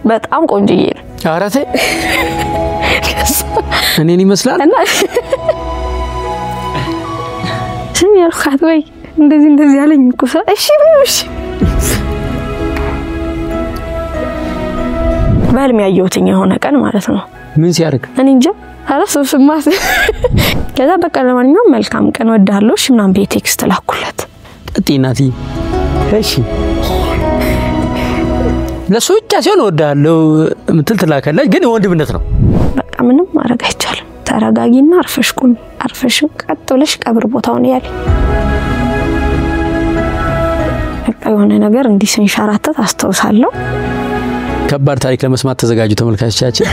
በጣም ቆንጆዬ ነው አራቴ እኔን ይመስላል እና ስም ያልኳት ወይ እንደዚህ ያለኝ እኮ እሺ በይሽ ባልም ያየሁትኝ የሆነ ቀን ማለት ነው ምን ሲያርግ እኔ እንጃ አላሰብስማት ከዛ በቃ ለማንኛውም መልካም ቀን ወዳለሁ እሺ ምናምን በቴክስት ላኩለት ጥናቲ እሺ ለሶቻ ሲሆን ወዳለሁ ምትል ተላከለች ግን ወንድምነት ነው በቃ ምንም ማድረግ አይቻልም ተረጋጊና አርፈሽ ቀጥ ብለሽ ቀብር ቦታውን ያለ በቃ የሆነ ነገር እንዲሰንሻራተት አስተውሳለሁ ከባድ ታሪክ ለመስማት ተዘጋጁ ተመልካቾቻችን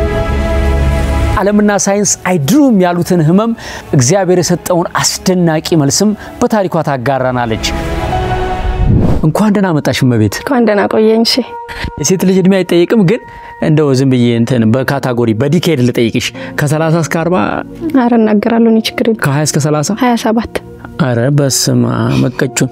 ዓለምና ሳይንስ አይድሩም ያሉትን ህመም እግዚአብሔር የሰጠውን አስደናቂ መልስም በታሪኳ ታጋራናለች እንኳን ደህና መጣሽ መቤት እንኳን ደህና ቆየኝ እሺ የሴት ልጅ እድሜ አይጠይቅም ግን እንደው ዝም ብዬ እንትን በካታጎሪ በዲኬድ ልጠይቅሽ ከ30 እስከ 40 አረ እናገራለሁ ነው ችግር ከ20 እስከ 30 27 አረ በስማ መቀጩን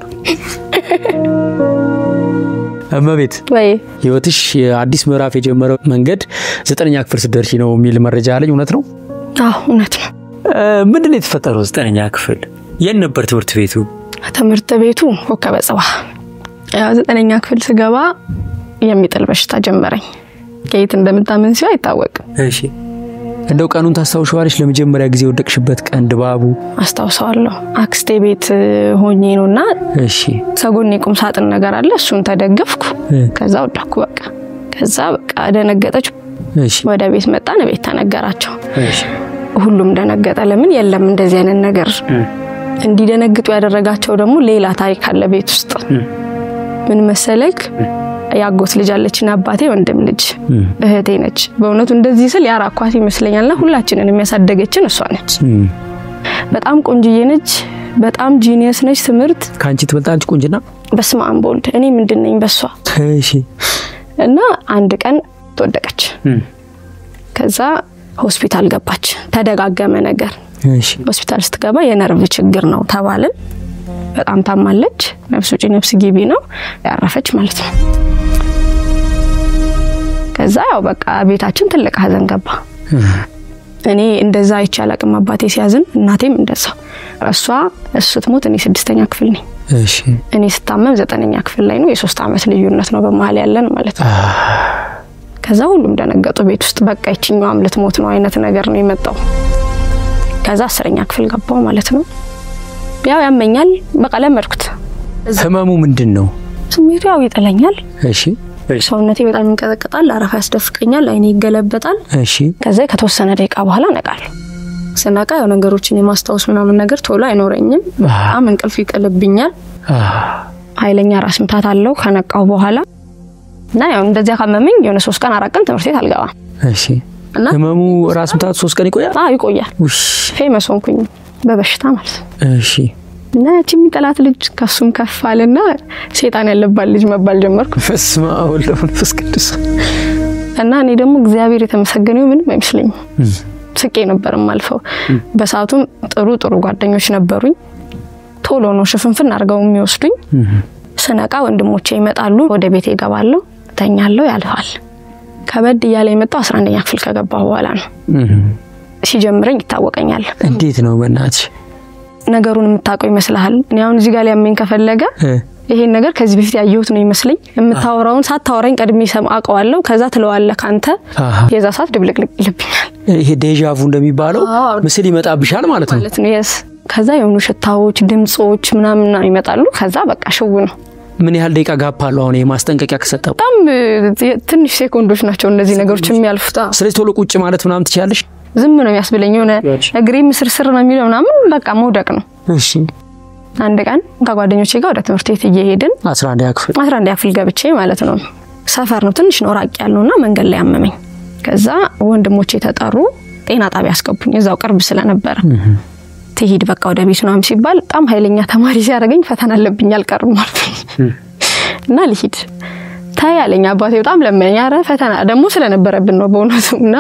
መቤት ወይ ህይወትሽ አዲስ ምዕራፍ የጀመረው መንገድ 9ኛ ክፍል ስደርሽ ነው የሚል መረጃ አለኝ እውነት ነው አዎ እውነት ነው ምንድነው የተፈጠረው 9ኛ ክፍል የት ነበር ትምህርት ቤቱ ኮከበ ጽባ 9ኛ ክፍል ስገባ የሚጥል በሽታ ጀመረኝ ከየት እንደምታመን ሲው አይታወቅም እሺ እንደው ቀኑን ታስታውሻለሽ ለመጀመሪያ ጊዜ ወደቅሽበት ቀን ድባቡ አስታውሳለሁ አክስቴ ቤት ሆኜ ነውና እሺ ሰጎኔ ቁም ሳጥን ነገር አለ እሱን ተደገፍኩ ከዛ ወደኩ በቃ ከዛ በቃ ደነገጠች እሺ ወደ ቤት መጣን ቤት ተነገራቸው እሺ ሁሉም ደነገጠ ለምን የለም እንደዚህ አይነት ነገር እንዲደነግጡ ያደረጋቸው ደግሞ ሌላ ታሪክ አለ ቤት ውስጥ ምን መሰለክ ያጎት ልጅ አለችና አባቴ ወንድም ልጅ እህቴ ነች በእውነቱ እንደዚህ ስል ያራኳት ይመስለኛልና ሁላችንን የሚያሳደገችን እሷ ነች በጣም ቆንጆዬ ነች በጣም ጂኒየስ ነች ትምርት ካንቺ ትበልጣለች ቆንጅና በስመ አብ ወልድ እኔ ምንድነኝ በሷ እሺ እና አንድ ቀን ተወደቀች ከዛ ሆስፒታል ገባች ተደጋገመ ነገር እሺ ሆስፒታል ስትገባ የነርቭ ችግር ነው ተባልን በጣም ታማለች ነፍስ ግቢ ነው ያረፈች ማለት ነው ከዛ ያው በቃ ቤታችን ትልቅ ሀዘን ገባ እኔ እንደዛ አይቻላቅም አባቴ ሲያዝን እናቴም እንደዛው እሱ ትሞት እኔ 6ኛ ክፍል ነኝ እሺ እኔ ስታመም 9ኛ ክፍል ላይ ነው የ3 አመት ልዩነት ነው በመሃል ያለን ማለት ነው ከዛ ሁሉም ደነገጡ ቤት ውስጥ በቃ እቺኛውም ልትሞት ነው አይነት ነገር ነው የመጣው ከዛ 10ኛ ክፍል ገባው ማለት ነው ያው ያመኛል በቃ ለመድኩት ህመሙ ምንድነው ስሜቱ ያው ይጥለኛል እሺ ሰውነቴ በጣም ይንቀጠቀጣል አረፋ ያስደፍቀኛል አይኔ ይገለበጣል እሺ ከዛ ከተወሰነ ደቂቃ በኋላ ነቃለሁ ስናቃ ያው ነገሮችን የማስታወስ ምናምን ነገር ቶሎ አይኖረኝም በጣም እንቅልፍ ይጥልብኛል ኃይለኛ ራስ ምታት አለው ከነቃው በኋላ እና ያው እንደዚያ ካመመኝ የሆነ 3 ቀን 4 ቀን ትምህርት ቤት አልገባም እሺ እና ህመሙ ራስ ምታት 3 ቀን ይቆያል ይቆያል ፌመስ ሆንኩኝ በበሽታ ማለት እሺ እና የሚጠላት ልጅ ከሱም ከፋልና ሴጣን ያለባት ልጅ መባል ጀመርኩ በስመ አብ ወወልድ ወመንፈስ ቅዱስ እና እኔ ደግሞ እግዚአብሔር የተመሰገነው ምንም አይመስለኝም ስቄ ነበር ማልፈው በሳቱም ጥሩ ጓደኞች ነበሩኝ ቶሎ ነው ሽፍንፍን አርገው የሚወስዱኝ ስነቃ ወንድሞቼ ይመጣሉ ወደ ቤቴ ይገባሉ ተኛለሁ ያልፋል ከበድ ያለ የመጣው 11ኛ ክፍል ከገባው በኋላ ነው ሲጀምረኝ ይታወቀኛል እንዴት ነው በእናትሽ ነገሩን የምታውቀው ይመስልሃል እኔ አሁን እዚህ ጋር ሊያመኝ ከፈለገ ይሄን ነገር ከዚህ በፊት ያየሁት ነው ይመስልኝ የምታወራውን ሳታወራኝ ቀድሜ ሰማቀዋለሁ ከዛ ትለዋለህ ካንተ የዛ ሰዓት ድብልቅልቅ ይልብኛል ይሄ ዴጃvu እንደሚባለው ምስል ይመጣብሻል ማለት ነው yes ከዛ የሆኑ ሽታዎች ድምጾች ምናምን ይመጣሉ ከዛ በቃ ሽው ነው ምን ያህል ደቂቃ ጋፕ አለው አሁን የማስጠንቀቂያ ከሰጠው በጣም ትንሽ ሴኮንዶች ናቸው እነዚህ ነገሮች የሚያልፉት ስለዚህ ቶሎ ቁጭ ማለት ምናምን ትችያለሽ ዝም ነው ያስብለኝ ሆነ እግሬ ምስርስር ነው የሚለው ምናምን በቃ መውደቅ ነው እሺ አንድ ቀን ከጓደኞቼ ጋር ወደ ትምህርት ቤት እየሄድን 11ኛ ክፍል ገብቼ ማለት ነው ሰፈር ነው ትንሽ ነው ራቅ ያለውና መንገድ ላይ ያመመኝ ከዛ ወንድሞቼ ተጠሩ ጤና ጣቢያ አስገቡኝ እዛው ቅርብ ስለነበረ ትሄድ በቃ ወደ ቤት ነው ሲባል በጣም ኃይለኛ ተማሪ ሲያደርገኝ ፈተና አለብኝ አልቀርም ማለት እና ልሂድ ታያለኛ አባቴ በጣም ለማኛ አረ ፈተና ደግሞ ስለነበረብን ነው በእውነቱና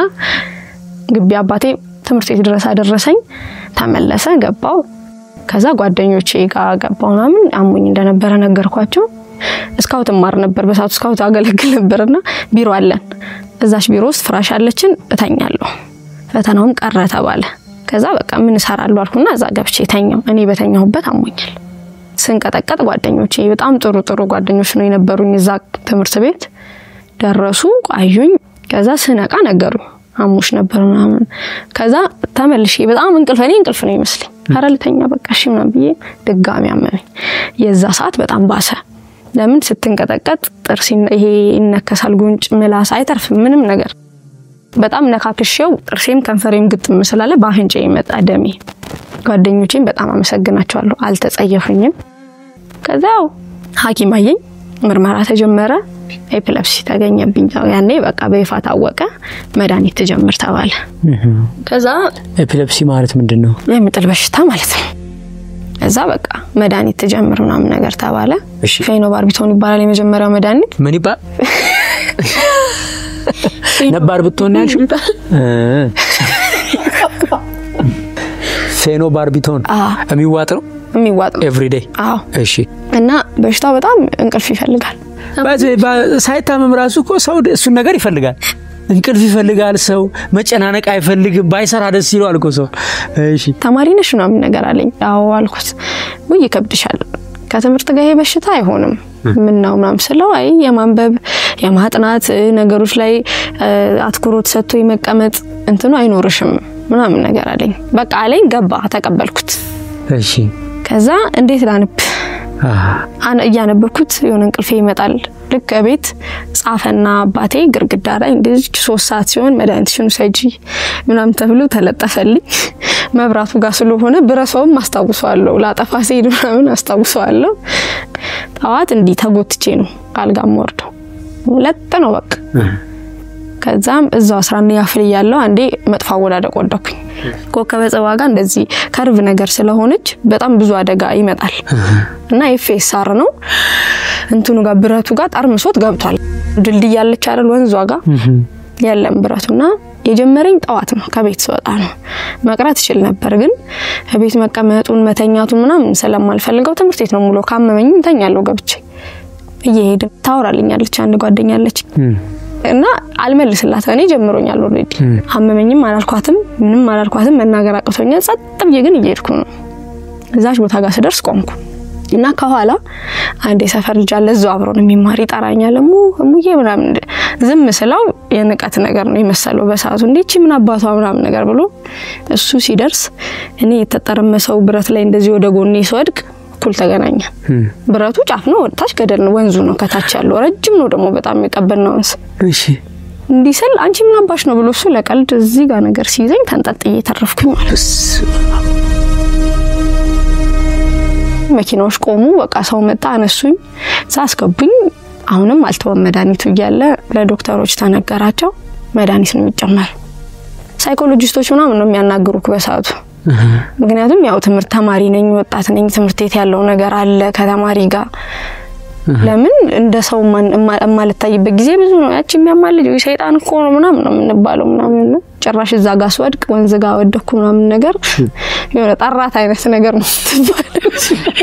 ግቢ አባቴ ትምህርት ቤት ድረስ አደረሰኝ ተመለሰ ገባው ከዛ ጓደኞቼ ጋር ገባውና ምን አሙኝ እንደነበረ ነገርኳቸው ስካውት ማር ነበር በሳቱ ስካውት አገለግል ነበርና ቢሮ አለን እዛሽ ቢሮ ውስጥ ፍራሽ አለችን እተኛለሁ ፈተናውም ቀረ ተባለ ከዛ በቃ ምን እሰራለሁ አልኩና እዛ ገብቼ ተኛው እኔ በተኛሁበት አሞኛል ስንቀጠቀጥ ጓደኞቼ በጣም ጥሩ ጓደኞች ነው የነበሩኝ እዛ ትምህርት ቤት ደረሱ አዩኝ ከዛ ስነቃ ነገሩ አሙሽ ነበር ምናምን ከዛ ተመልሼ በጣም እንቅልፍ ነው ይመስልኝ አራልተኛ በቃ እሺ ምናምን ብዬ ድጋሚ አመመኝ የዛ ሰዓት በጣም ባሰ ለምን ስትንቀጠቀጥ ጥርስ ይሄ ይነከሳል ጉንጭ ምላስ አይተርፍ ምንም ነገር በጣም ነካክሽው ጥርሴም ከንፈሬም ግጥም ስላለ ባፍንጬ ይመጣ ደሜ ጓደኞቼም በጣም አመሰግናቸዋለሁ አልተጸየፉኝም ከዛው ሐኪም አየኝ ምርመራ ተጀመረ ኤፒሌፕሲ ተገኘብኝ ያኔ በቃ በይፋ ታወቀ መድኃኒት ተጀምር ተባለ ከዛ ኤፒሌፕሲ ማለት ምንድነው የሚጥል በሽታ ማለት ነው ከዛ በቃ መድኃኒት ተጀምር ምናምን ነገር ተባለ ፌኖባርቢቶን ይባላል የመጀመሪያው መድኃኒት ምን ይባል ነበር ብትሆን ያልሽ ፌኖባርቢቶን የሚዋጥ ነው ኤቭሪ ዴይ እሺ እና በሽታው በጣም እንቅልፍ ይፈልጋል ሳይታመም ራሱ እኮ ሰው እሱ ነገር ይፈልጋል እንቅልፍ ይፈልጋል ሰው መጨናነቅ አይፈልግም ባይሰራ ደስ ይለዋል እኮ ሰው እሺ ተማሪ ነሽ ነው ምን ነገር አለኝ አዎ አልኩት ወይ ይከብድሻል ከትምህርት ጋር በሽታ አይሆንም ምንናው ምናምን ስለው አይ የማንበብ የማጥናት ነገሮች ላይ አትኩሮት ሰጥቶ ይመቀመጥ እንትኑ አይኖርሽም ምናምን ነገር አለኝ በቃ አለኝ ገባ ተቀበልኩት እሺ ከዛ እንዴት ላንብ አና ያነበርኩት የሆነ እንቅልፍ ይመጣል ልክ ቤት ጻፈና አባቴ ግርግዳ ላይ እንደዚህ 3 ሰዓት ሲሆን መድኃኒትሽን ሰጂ ምናምን ተብሎ ተለጠፈልኝ መብራቱ ጋር ስለሆነ ብረሰውም አስተዋውሰዋለሁ ላጠፋ ሲሄድ ምናምን አስተዋውሰዋለሁ ታዋት እንዲ ተጎትቼ ነው አልጋም ወርዶ ለጥ ነው በቃ ከዛም እዛው 11 ያፍል ያለው አንዴ መጥፋ ወዳደቅ ወደኩኝ ኮከበ ጽዋጋ እንደዚህ ከርቭ ነገር ስለሆነች በጣም ብዙ አደጋ ይመጣል እና ኤፍኤስአር ነው እንትኑ ጋር ብረቱ ጋር ጠርምሶት ገብቷል ድልድይ ያለች አይደል ወንዟ ጋር ያለም ብረቱና የጀመረኝ ጣዋት ነው ከቤት ወጣ ነው መቅራት ይችል ነበር ግን ቤት መቀመጡን መተኛቱን ምናምን ስለማልፈልገው ትምህርት ቤት ነው ሙሉ ካመመኝ እንተኛለሁ ገብቼ እየሄደ ታወራልኛለች አንድ ጓደኛለች እና አልመልስላት እኔ ጀምሮኛል ኦሬዲ አመመኝም አላልኳትም ምንም አላልኳትም መናገር አቅቶኛል ጸጥ ብዬ ግን እየሄድኩ ነው እዛሽ ቦታ ጋር ስደርስ ቆምኩ እና ከኋላ አንዴ ሰፈር ልጅ አለ እዛው አብሮን የሚማር ይጣራኛል ሙዬ ምናምን ዝም ስለው የንቀት ነገር ነው የመሰለው በሰዓቱ እንዴት ምን አባቷ ምናምን ነገር ብሎ እሱ ሲደርስ እኔ የተጠረመሰው ብረት ላይ እንደዚህ ወደ ጎኔ ስወድቅ ኩል ተገናኘ ብረቱ ጫፍ ነው ወጣች ገደል ነው ወንዙ ነው ከታች ያለው ረጅም ነው ደግሞ በጣም የቀበል ነው እሺ እንዲስል አንቺ ምን አባሽ ነው ብሎ እሱ ለቀልድ እዚህ ጋር ነገር ሲይዘኝ ተንጠጥዬ ተረፍኩኝ ማለት መኪናዎች ቆሙ በቃ ሰው መጣ አነሱኝ ሳስከቡኝ አሁንም አልተወም መድኃኒቱ ይያለ ለዶክተሮች ተነገራቸው መድኃኒት ነው የሚጨመር ሳይኮሎጂስቶች ምናምን ነው የሚያናግሩክ በሰዓቱ ምክንያቱም ያው ትምህርት ተማሪ ነኝ ወጣት ነኝ ትምህርት ቤት ያለው ነገር አለ ከተማሪ ጋር ለምን እንደ ሰው ማለታይበት ጊዜ ብዙ ነው ያቺ የሚያማልጅ ሰይጣን እኮ ነው ምናምን ነው የምንባለው ምናምን ጭራሽ እዛ ጋር ስወድቅ ወንዝ ጋር ወደኩ ምናምን ነገር የሆነ ጠራት አይነት ነገር ነው ትባለው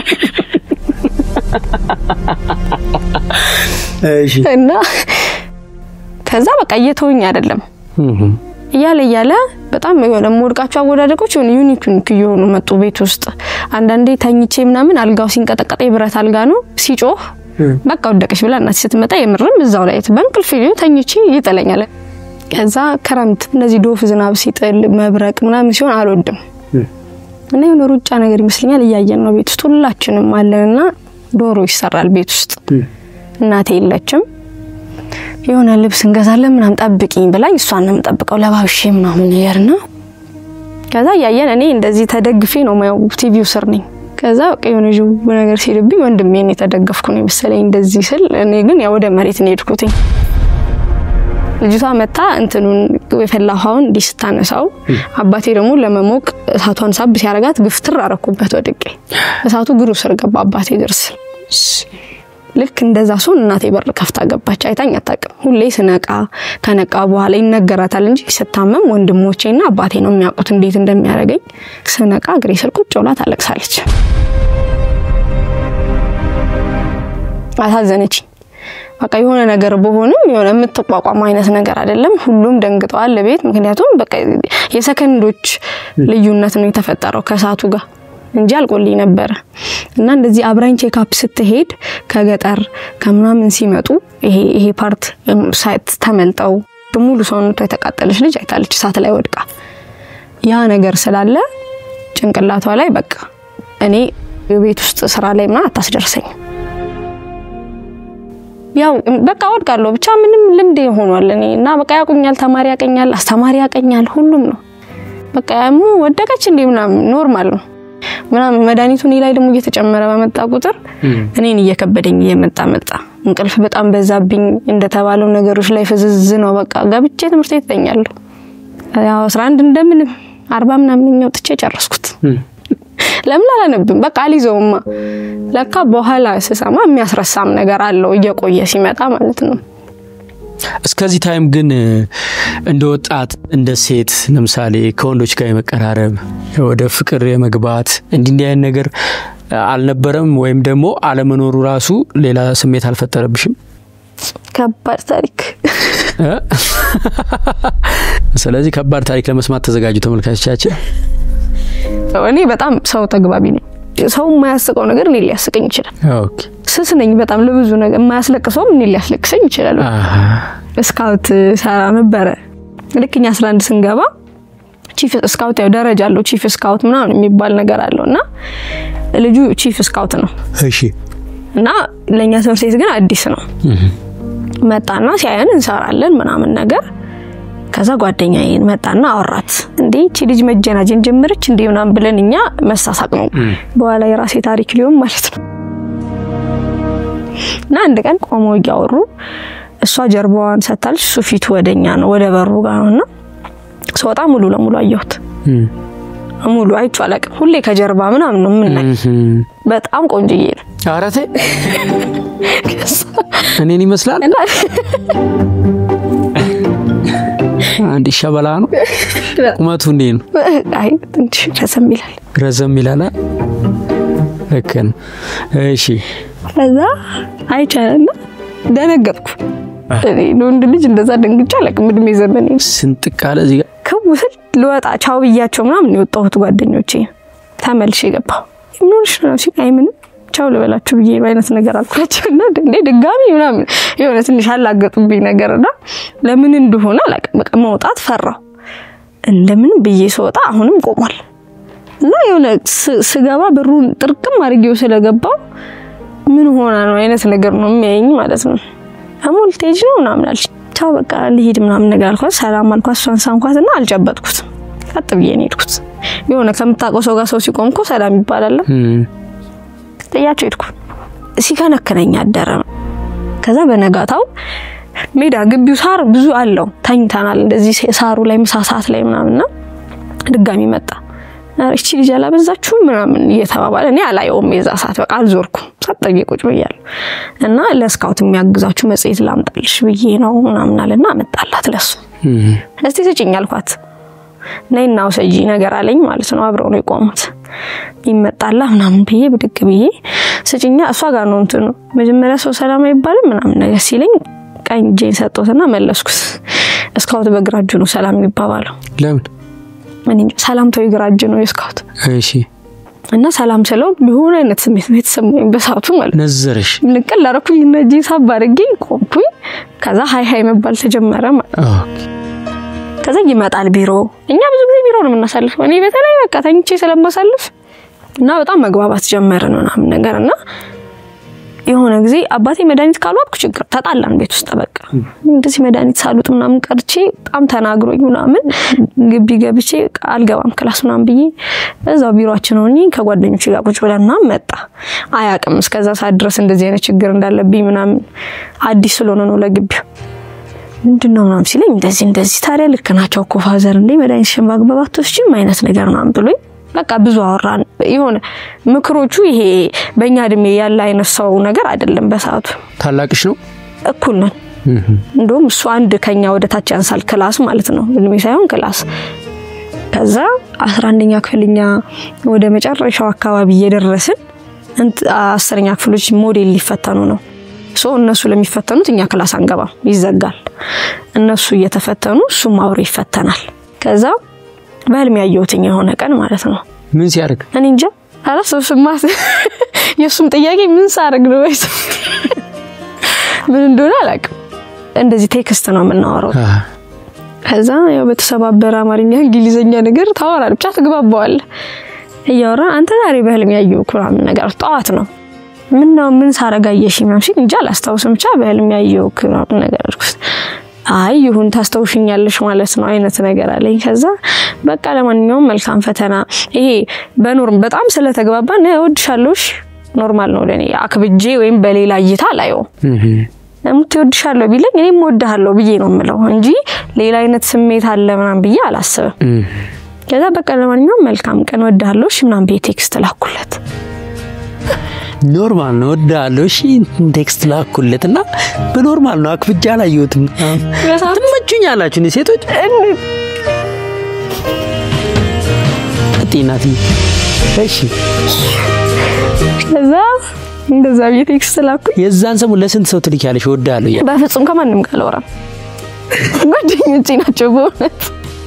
እሺ እና ከዛ በቃ እየተወኝ አይደለም ያለ በጣም የሆነ ሞርቃቸው አወዳደቆች ዩኒክ ይሆኑ መጡ ቤት ውስጥ አንዳንዴ ተኝቼ ምናምን አልጋው ሲንቀጠቀጥ የብረት አልጋ ነው ሲጮህ በቃ ወደቀሽ ብላ እናት ስትመጣ የምርም እዛው ላይ በእንቅልፍ ተኝቼ ይጠለኛል ከዛ ክረምት እንደዚህ ዶፍ ዝናብ ሲጥል መብረቅ ምናምን ሲሆን አልወድም እና የሆነ ሩጫ ነገር ይመስለኛል እያየን ነው ቤት ውስጥ ሁላችንም አለንና ዶሮ ይሰራል ቤት ውስጥ እናቴ የለችም የሆነ ልብስ እንገዛለን ምናምን ጠብቂኝ ብላኝ እሷን ነው የምጠብቀው ለባብሼ ምናምን ነገርና ከዛ ያየን እኔ እንደዚህ ተደግፌ ነው ማየው ቲቪው ስር ነኝ ከዛ የሆነ ጁ ነገር ሲልብኝ ወንድሜ እኔ ተደገፍኩ ነው መሰለኝ እንደዚህ ስል እኔ ግን ያው ወደ መሬት ነው ሄድኩትኝ ልጅቷ መጣ እንትኑን የፈላሃውን ዲስታነሳው አባቴ ደግሞ ለመሞቅ እሳቷን ሳብ ሲያረጋት ግፍትር አረኩበት ወድቄ እሳቱ ግሩ ስር ገባ አባቴ ድርስ ልክ እንደዛ ሶን እናቴ በር ከፍታ ገባች አይታኝ አጣቀም ሁሌ ስነቃ ከነቃ በኋላ ይነገራታል እንጂ ስታመም ወንድሞቼና አባቴ ነው የሚያውቁት እንዴት እንደሚያረጋኝ ስነቃ ግሬ ስር ቁጭ ብላ ታለቅሳለች አሳዘነች በቃ የሆነ ነገር በሆነም የሆነ የምትቋቋም አይነት ነገር አይደለም ሁሉም ደንግጠዋል ለቤት ምክንያቱም በቃ የሰከንዶች ልዩነት ነው የተፈጠረው ከሳቱ ጋር እንጂ አልቆልኝ ነበር እና እንደዚህ አብራኝ ቼክአፕ ስትሄድ ከገጠር ከምናምን ሲመጡ ይሄ ፓርት ሳይት ተመልጠው ሙሉ ሰውነቷ የተቃጠለች ልጅ አይታለች ሳት ላይ ወድቃ ያ ነገር ስላለ ጭንቅላቷ ላይ በቃ እኔ ቤት ውስጥ ስራ ላይ ምናምን አታስደርሰኝ ያው በቃ ወድቃለሁ ብቻ ምንም ልምድ ሆኗል እኔ እና በቃ ያቁኛል ተማሪ ያቀኛል አስተማሪ ያቀኛል ሁሉም ነው በቃ ያሙ ወደቀች እንዴ ምናምን ኖርማል ነው ምናምን መድኃኒቱን ላይ ደግሞ እየተጨመረ በመጣ ቁጥር እኔን እየከበደኝ እየመጣ እንቅልፍ በጣም በዛብኝ እንደተባለው ነገሮች ላይ ፍዝዝ ነው በቃ ገብቼ ትምህርት ቤት ተኛለሁ ያው 11 እንደምንም 40 ምናምን ነው ጥቼ ጨረስኩት ለምን አላነብም በቃ አልይዘውማ ለካ በኋላ ስሰማ የሚያስረሳም ነገር አለው እየቆየ ሲመጣ ማለት ነው እስከዚህ ታይም ግን እንደ ወጣት እንደ ሴት ለምሳሌ ከወንዶች ጋር የመቀራረብ ወደ ፍቅር የመግባት እንዲህ አይነት ነገር አልነበረም ወይም ደግሞ አለመኖሩ ራሱ ሌላ ስሜት አልፈጠረብሽም ከባድ ታሪክ ስለዚህ ከባድ ታሪክ ለመስማት ተዘጋጁ ተመልካቾቻችን እኔ በጣም ሰው ተግባቢ ነኝ ሰው የማያስቀው ነገር እኔ ሊያስቀኝ ይችላል ኦኬ ስስ ነኝ በጣም ለብዙ ነገር የማያስለቅሰው እኔ ሊያስለቅሰኝ ይችላል ስካውት ሰራ ነበር ልክኛ 11 ስንገባ ቺፍ ስካውት ያው ደረጃ አለው ቺፍ ስካውት ምናምን የሚባል ነገር አለውና ልጁ ቺፍ ስካውት ነው እሺ እና ለኛ ሰርሴት ግን አዲስ ነው መጣና ሲያየን እንሰራለን ምናምን ነገር ከዛ ጓደኛዬ መጣና አወራት እንዴ እቺ ልጅ መጀናጀን ጀመረች እንዴ ምናምን ብለንኛ መሳሳቅ ነው በኋላ የራሴ ታሪክ ሊሆን ማለት ነው እና አንድ ቀን ቆመው ያወሩ እሷ ጀርባዋን ሰታልሽ ሱፊቱ ወደኛ ነው ወደ በሩ ጋር ነውና ሶጣ ሙሉ ለሙሉ አየሁት ሙሉ አይቼው አላውቅም ሁሌ ከጀርባ ምናምን ነው ምን ላይ በጣም ቆንጆዬ ነው አራቴ እኔን ይመስላል አንድ ሸበላ ነው ቁመቱ እንዴ ነው አይ ትንሽ ረዘም ይላል ለከን እሺ ከዛ አይቻለና ደነገጥኩ እኔ ወንድ ልጅ እንደዛ ደንግጫ አላውቅም እድሜ ዘመኔ ስንጥቃለ እዚህ ጋር ከውስጥ ልወጣ ቻው ብያቸው ምናምን የወጣሁት ጓደኞቼ ተመልሼ ገባሁ ምንሽ ነው ሲታይ ምንም ቻው ልበላችሁ ብዬ አይነት ነገር አልኳቸውና እንዴ ድጋሚ ምናምን የሆነ ትንሽ አላገጡብኝ ነገርና ለምን እንደሆነ አላውቅም በቃ መውጣት ፈራው እንደምን ብዬ ስወጣ አሁንም ቆሟል እና የሆነ ስገባ በሩን ጥርቅም አድርጌው ስለገባው ምን ሆና ነው አይነት ነገር ነው የሚያየኝ ማለት ነው አሞልቴጅ ነው ምናምን አልሽ ቻው በቃ ልሂድ ምናምን ነገር አልኳት ሰላም አልኳት ሷን ሳንኳትና አልጨበጥኩት ቀጥ ብዬ ነው ሄድኩት የሆነ ከምታውቀው ሰው ጋር ሰው ሲቆምኮ ሰላም ይባላል ጥያቸው ሄድኩ ሲከነከነኝ አደረ ከዛ በነጋታው ሜዳ ግቢው ሳር ብዙ አለው ታኝታናል እንደዚህ ሳሩ ላይ ምሳሳት ላይ ምናምንና ድጋሚ መጣ እቺ ልጅ አላበዛችሁ ምናምን እየተባባለ እኔ አላየውም የዛ ሰዓት በቃ አልዞርኩም ሳጠጌ ቁጭ ብያለሁ እና ለስካውት የሚያግዛችሁ መጽሔት ላምጣልሽ ብዬ ነው ምናምን አለና አመጣላት ለሱ እስቲ ስጪኝ አልኳት ነይና ወሰጂ ነገር አለኝ ማለት ነው አብረው ነው የቆሙት ይመጣላ ምናምን ብዬ ብድግ ብዬ ስጪኛ እሷ ጋር ነው እንትኑ መጀመሪያ ሰው ሰላም አይባልም ምናምን ነገር ሲለኝ ቀኝ ጄን ሰጥቶትና መለስኩት ስካውት በግራጁ ነው ሰላም የሚባባለው ለምን እኔ ሰላም ተው ይግራጁ ነው ስካውት እሺ እና ሰላም ስለው ቢሆን አይነት ስሜት የተሰማኝ በሳቱ ማለት ነዘረሽ ልቀል አረኩኝ እና ጄን ሳባርጌ ቆምኩኝ ከዛ ሃይ መባል ተጀመረ ማለት ከዛ ይመጣል ቢሮ እኛ ብዙ ጊዜ ቢሮ ነው የምናሳልፈው እኔ በተለይ በቃ ተኝቼ ስለማሳልፍ እና በጣም መግባባት ጀመርን ምናምን ነገርና የሆነ ጊዜ አባቴ መድኃኒት ካልዋጥኩ ችግር ተጣላን ቤት ውስጥ በቃ እንደዚህ መድኃኒት ሳሉት ምናምን ቀርቼ በጣም ተናግሮኝ ምናምን ግቢ ገብቼ አልገባም ክላስ ምናምን ብዬ እዛው ቢሮአችን ሆኜ ከጓደኞቼ ጋር ቁጭ ብለና መጣ አያቅም እስከዛ ሰዓት ድረስ እንደዚህ አይነት ችግር እንዳለብኝ ምናምን አዲስ ስለሆነ ነው ለግቢው ምንድነው ምናምን ሲለኝ እንደዚህ ታዲያ ልክ ናቸው እኮ ፋዘር እንዴ መድኃኒት ሽማግባባቶችም አይነት ነገር ምናምን ብሎኝ በቃ ብዙ አወራን ይሆነ ምክሮቹ ይሄ በእኛ እድሜ ያለ አይነት ሰው ነገር አይደለም በሰዓቱ ታላቅሽ ነው እኩል ነን እንደውም እሱ አንድ ከኛ ወደ ታች ያንሳል ክላስ ማለት ነው እድሜ ሳይሆን ክላስ ከዛ 11ኛ ክፍልኛ ወደ መጨረሻው አካባቢ እየደረስን 10ኛ ክፍሎች ሞዴል ሊፈተኑ ነው እነሱ ለሚፈተኑት እኛ ክላስ አንገባም ይዘጋል እነሱ እየተፈተኑ እሱም አብሮ ይፈተናል ከዛ በህልም ያየሁትኝ የሆነ ቀን ማለት ነው ምን ሲያርግ እኔ እንጃ አላሰብሽማት የሱም ጥያቄ ምን ሳርግ ነው ወይስ ምን እንደሆነ አላውቅም እንደዚህ ቴክስት ነው የምናወራው ከዛ ያው በተሰባበረ አማርኛ እንግሊዘኛ ነገር ታወራል ብቻ ተግባባዋል እያወራ አንተ ዛሬ በህልም ያየው ኩራም ነገር ጣዋት ነው ምን ሳረጋየሽ ምናምን እንጃ አላስታውስም ብቻ በህልም ያየው ኩራም ነገር አልኩት አይ ይሁን ታስተውሽኛለሽ ማለት ነው አይነት ነገር አለኝ ከዛ በቃ ለማንኛውም መልካም ፈተና ይሄ በኖርም በጣም ስለተግባባን እወድሻለሽ ኖርማል ነው ለኔ አክብጄ ወይም በሌላ እይታ ላየው እምትወድሻለሁ ቢለኝ እኔም ወድሃለሁ ብዬ ነው የምለው እንጂ ሌላ አይነት ስሜት አለ ምናምን ብዬ አላስብም ከዛ በቃ ለማንኛውም መልካም ቀን ወድሃለሽ ምናምን በቴክስት ላኩለት ኖርማል ነው ወድሃለሽ ቴክስት ላኩለትና በኖርማል ነው አክብጃ ላየሁትም ትመቹኛላችሁ እኔ ሴቶች አጥናቲ እሺ ከዛ እንደዛ ቴክስት ላኩ የዛን ሰሞን ለስንት ሰው ትልኪያለሽ ወድሃለሁ ያ በፍጹም ከማንም ጋር አላወራም ጓደኞቼ ናቸው በእውነት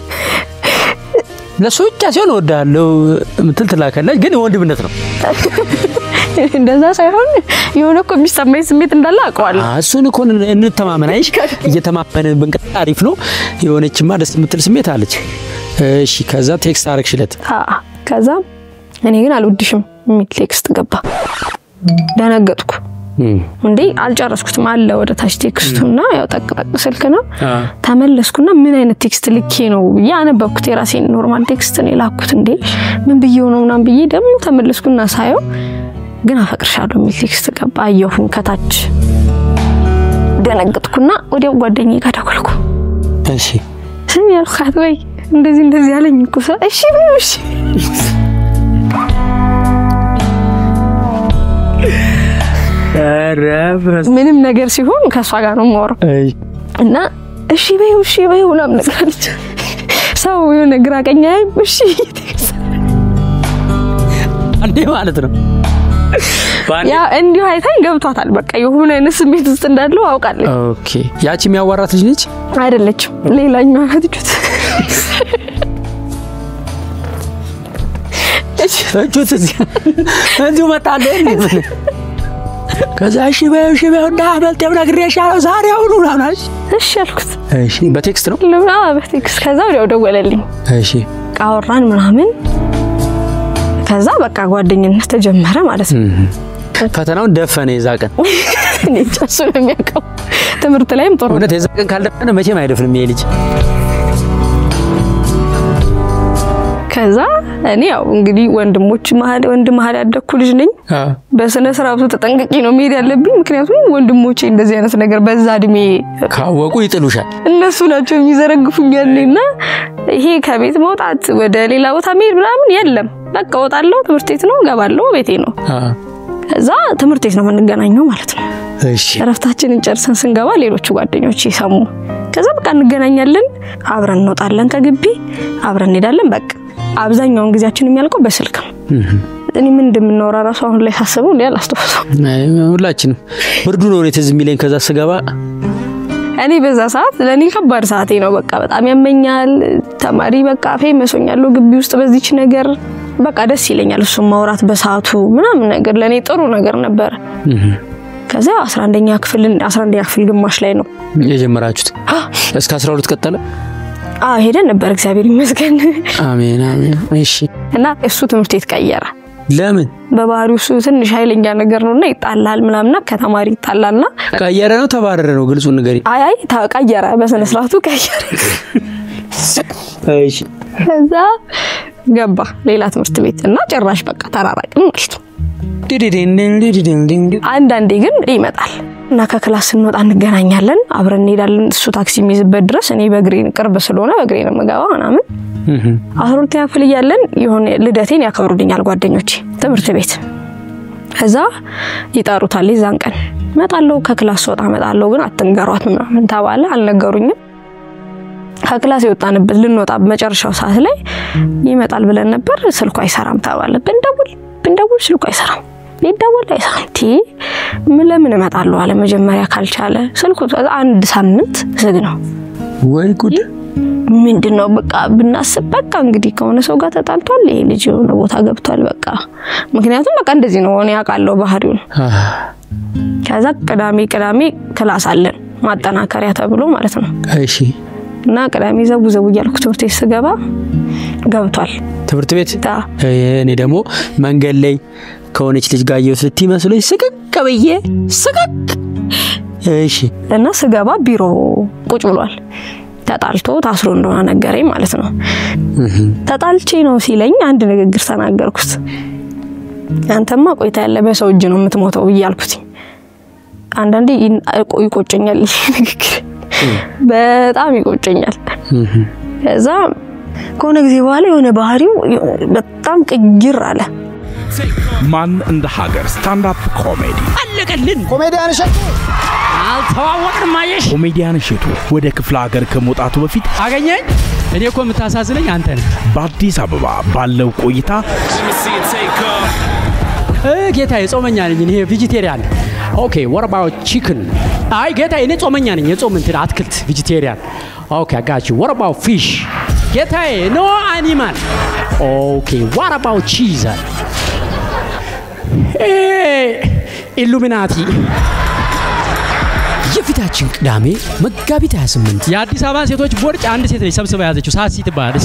ለሶቻ ሲሆን ወድሃለሁ ምትል ትላከለች ግን ወንድምነት ነው እንደዛ ሳይሆን የሆነ እኮ የሚሰማኝ ስሜት እንዳለ አውቀዋለሁ እሱን እኮ እንተማመን አይሽ እየተማመንን ብንቀጥ አሪፍ ነው የሆነችማ ደስ የምትል ስሜት አለች እሺ ከዛ ቴክስት አረክሽለት ከዛ እኔ ግን አልወድሽም የሚል ቴክስት ገባ ደነገጥኩ እንዴ አልጨረስኩትም አለ ወደ ታች ቴክስቱና ያው ጠቅጠቅ ስልክ ነው ተመለስኩና ምን አይነት ቴክስት ልኬ ነው ያነበብኩት የራሴን ኖርማል ቴክስት ነው ላኩት እንዴ ምን ብዬው ነው ምናምን ብዬ ደግሞ ተመለስኩና ሳየው ግን አፈቅርሻለሁ የሚል ቴክስት ገባ አየሁኝ ከታች ደነገጥኩና ወዲያው ጓደኛዬ ጋር ደወልኩ እሺ ስሚ ያልኳት ወይ እንደዚህ ያለኝ እኮ እሺ በይውሽ ምንም ነገር ሲሆን ከሷ ጋር ነው የማወራው እና እሺ በይው ምናምን ነገር አለች ሰው የሆነ ግራ ቀኝ አይ እሺ አንዴ ማለት ነው ያ እንዲሁ አይታኝ ገብቷታል በቃ የሆነ አይነት ስሜት ውስጥ እንዳለው አውቃለሁ ኦኬ ያቺ የሚያዋራት ልጅ ነች አይደለችም ሌላኛው ናት ልጅ እጁት እዚሁ መጣለህ ከዛ እሺ በይው እንዳበልጥ ነግሬሻለሁ ዛሬ አሁን ምናምን እሺ አልኩት እሺ በቴክስት ነው በቴክስት ከዛ ወዲያው ደወለልኝ እሺ አወራን ምናምን ከዛ በቃ ጓደኝነት ተጀመረ ማለት ነው ፈተናውን ደፈነ የዛቀን እኔ ጫሱ ነው የሚያውቀው ትምህርት ላይም ጥሩ ነው የዛቀን ካልደፈነ መቼም አይደፍንም ይሄ ልጅ ከዛ እኔ ያው እንግዲህ ወንድም መሃል ያደኩ ልጅ ነኝ በስነ ስርዓቱ ተጠንቅቄ ነው መሄድ ያለብኝ ምክንያቱም ወንድሞቼ እንደዚህ አይነት ነገር በዛ እድሜ ካወቁ ይጥሉሻል እነሱ ናቸው የሚዘረግፉኛልና ይሄ ከቤት መውጣት ወደ ሌላ ቦታ መሄድ ምናምን የለም በቃ ወጣለሁ ትምህርት ቤት ነው ገባለሁ ቤቴ ነው ከዛ ትምህርት ቤት ነው የምንገናኘው ማለት ነው እሺ ረፍታችንን ጨርሰን ስንገባ ሌሎቹ ጓደኞቼ ሰሙ ከዛ በቃ እንገናኛለን አብረን እንወጣለን ከግቢ አብረን እንሄዳለን በቃ አብዛኛውን ጊዜያችን የሚያልቀው በስልክ ነው እኔ ምን እንደምንወራ ራሱ አሁን ላይ ሳስበው እንዴ አላስተዋሰው ሁላችንም ብርዱ ነው ለተዝ የሚለኝ ከዛ ስገባ እኔ በዛ ሰዓት ለኔ ከባድ ሰዓቴ ነው በቃ በጣም ያመኛል ተማሪ በቃ ፌመሶኛለሁ ግቢ ውስጥ በዚች ነገር በቃ ደስ ይለኛል እሱ ማውራት በሰዓቱ ምናምን ነገር ለኔ ጥሩ ነገር ነበር ከዛ 11ኛ ክፍል ግማሽ ላይ ነው የጀመራችሁት እስከ 12 ቀጠለ ሄደን ነበር እግዚአብሔር ይመስገን አሜን እሺ እና እሱ ትምህርት ቤት ቀየረ ለምን በባህሪው እሱ ትንሽ ኃይለኛ ነገር ነውና ይጣላል ምናምንና ከተማሪ ይጣላልና ቀየረ ነው ተባረረ ነው ግልጹ ነገር አይ ተቀየረ በስነ ስርዓቱ ቀየረ እሺ ከዛ ገባ ሌላ ትምህርት ቤት እና ጭራሽ በቃ ተራራቅን ማለት ነው አንዳንዴ ግን ይመጣል እና ከክላስ እንወጣ እንገናኛለን አብረን እንሄዳለን እሱ ታክሲ የሚይዝበት ድረስ እኔ በእግሬ ቅርብ ስለሆነ በእግሬ ነው የምገባው ምናምን 12ኛ ክፍል እያለን የሆነ ልደቴን ያከብሩልኛል ጓደኞቼ ትምህርት ቤት ከዛ ይጣሩታል ይዛን ቀን መጣለው ከክላስ ወጣ መጣለው ግን አትንገሯት ምናምን ተባለ አልነገሩኝም ከክላስ የወጣንበት ልንወጣ በመጨረሻው ሰዓት ላይ ይመጣል ብለን ነበር ስልኩ አይሰራም ተባለ ብንደውል ስልኩ አይሰራም ሊደወል አይሳንቲ ምን ለምን እመጣለሁ አለ መጀመሪያ ካልቻለ ስልኩ አንድ ሳምንት ዝግ ነው ወይ ጉድ ምንድነው በቃ ብናስብ በቃ እንግዲህ ከሆነ ሰው ጋር ተጣልቷል ይሄ ልጅ ነው ቦታ ገብቷል በቃ ምክንያቱም በቃ እንደዚህ ነው ሆነ ያቃለው ባህሪው ከዛ ቅዳሜ ክላስ አለን ማጠናከሪያ ተብሎ ማለት ነው እሺ እና ቅዳሜ ዘው እያልኩ ትምህርት ቤት ስገባ ገብቷል ትምህርት ቤት እኔ ደግሞ መንገድ ላይ ከሆነች ልጅ ጋር ይወስልት ይመስለኝ ስቅቅ በየ ስቅቅ እሺ እና ስገባ ቢሮ ቁጭ ብሏል ተጣልቶ ታስሮ እንደሆነ ነገረኝ ማለት ነው ተጣልቼ ነው ሲለኝ አንድ ንግግር ተናገርኩት አንተማ ቆይታ ያለ በሰው እጅ ነው የምትሞተው ይያልኩት አንዳንዴ ይቆጨኛል ንግግር በጣም ይቆጨኛል ከዛ ከሆነ ጊዜ በኋላ የሆነ ባህሪው በጣም ቅጅር አለ ማን እንደ ሀገር ስታንድ አፕ ኮሜዲ አለቀልን ኮሜዲያን እሸቱ አልተዋወቅንም ማየሽ ኮሜዲያን እሸቱ ወደ ክፍለ ሀገር ከመውጣቱ በፊት አገኘኝ እኔ እኮ የምታሳዝነኝ አንተ ነህ በአዲስ አበባ ባለው ቆይታ ጌታ የጾመኛ ነኝ እኔ ቬጂቴሪያን ኦኬ what about chicken አይ ጌታ እኔ ጾመኛ ነኝ የጾም እንትን አትክልት ቬጂቴሪያን ኦኬ I got you what about fish ጌታ no animal okay what about cheese ኢሉሚናቲ የፊታችን ቅዳሜ መጋቢት 28 የአዲስ አበባ ሴቶች ቦርጭ አንድ ሴት ላይ ሰብስባ ያዘችው ሳሲ ትባላለች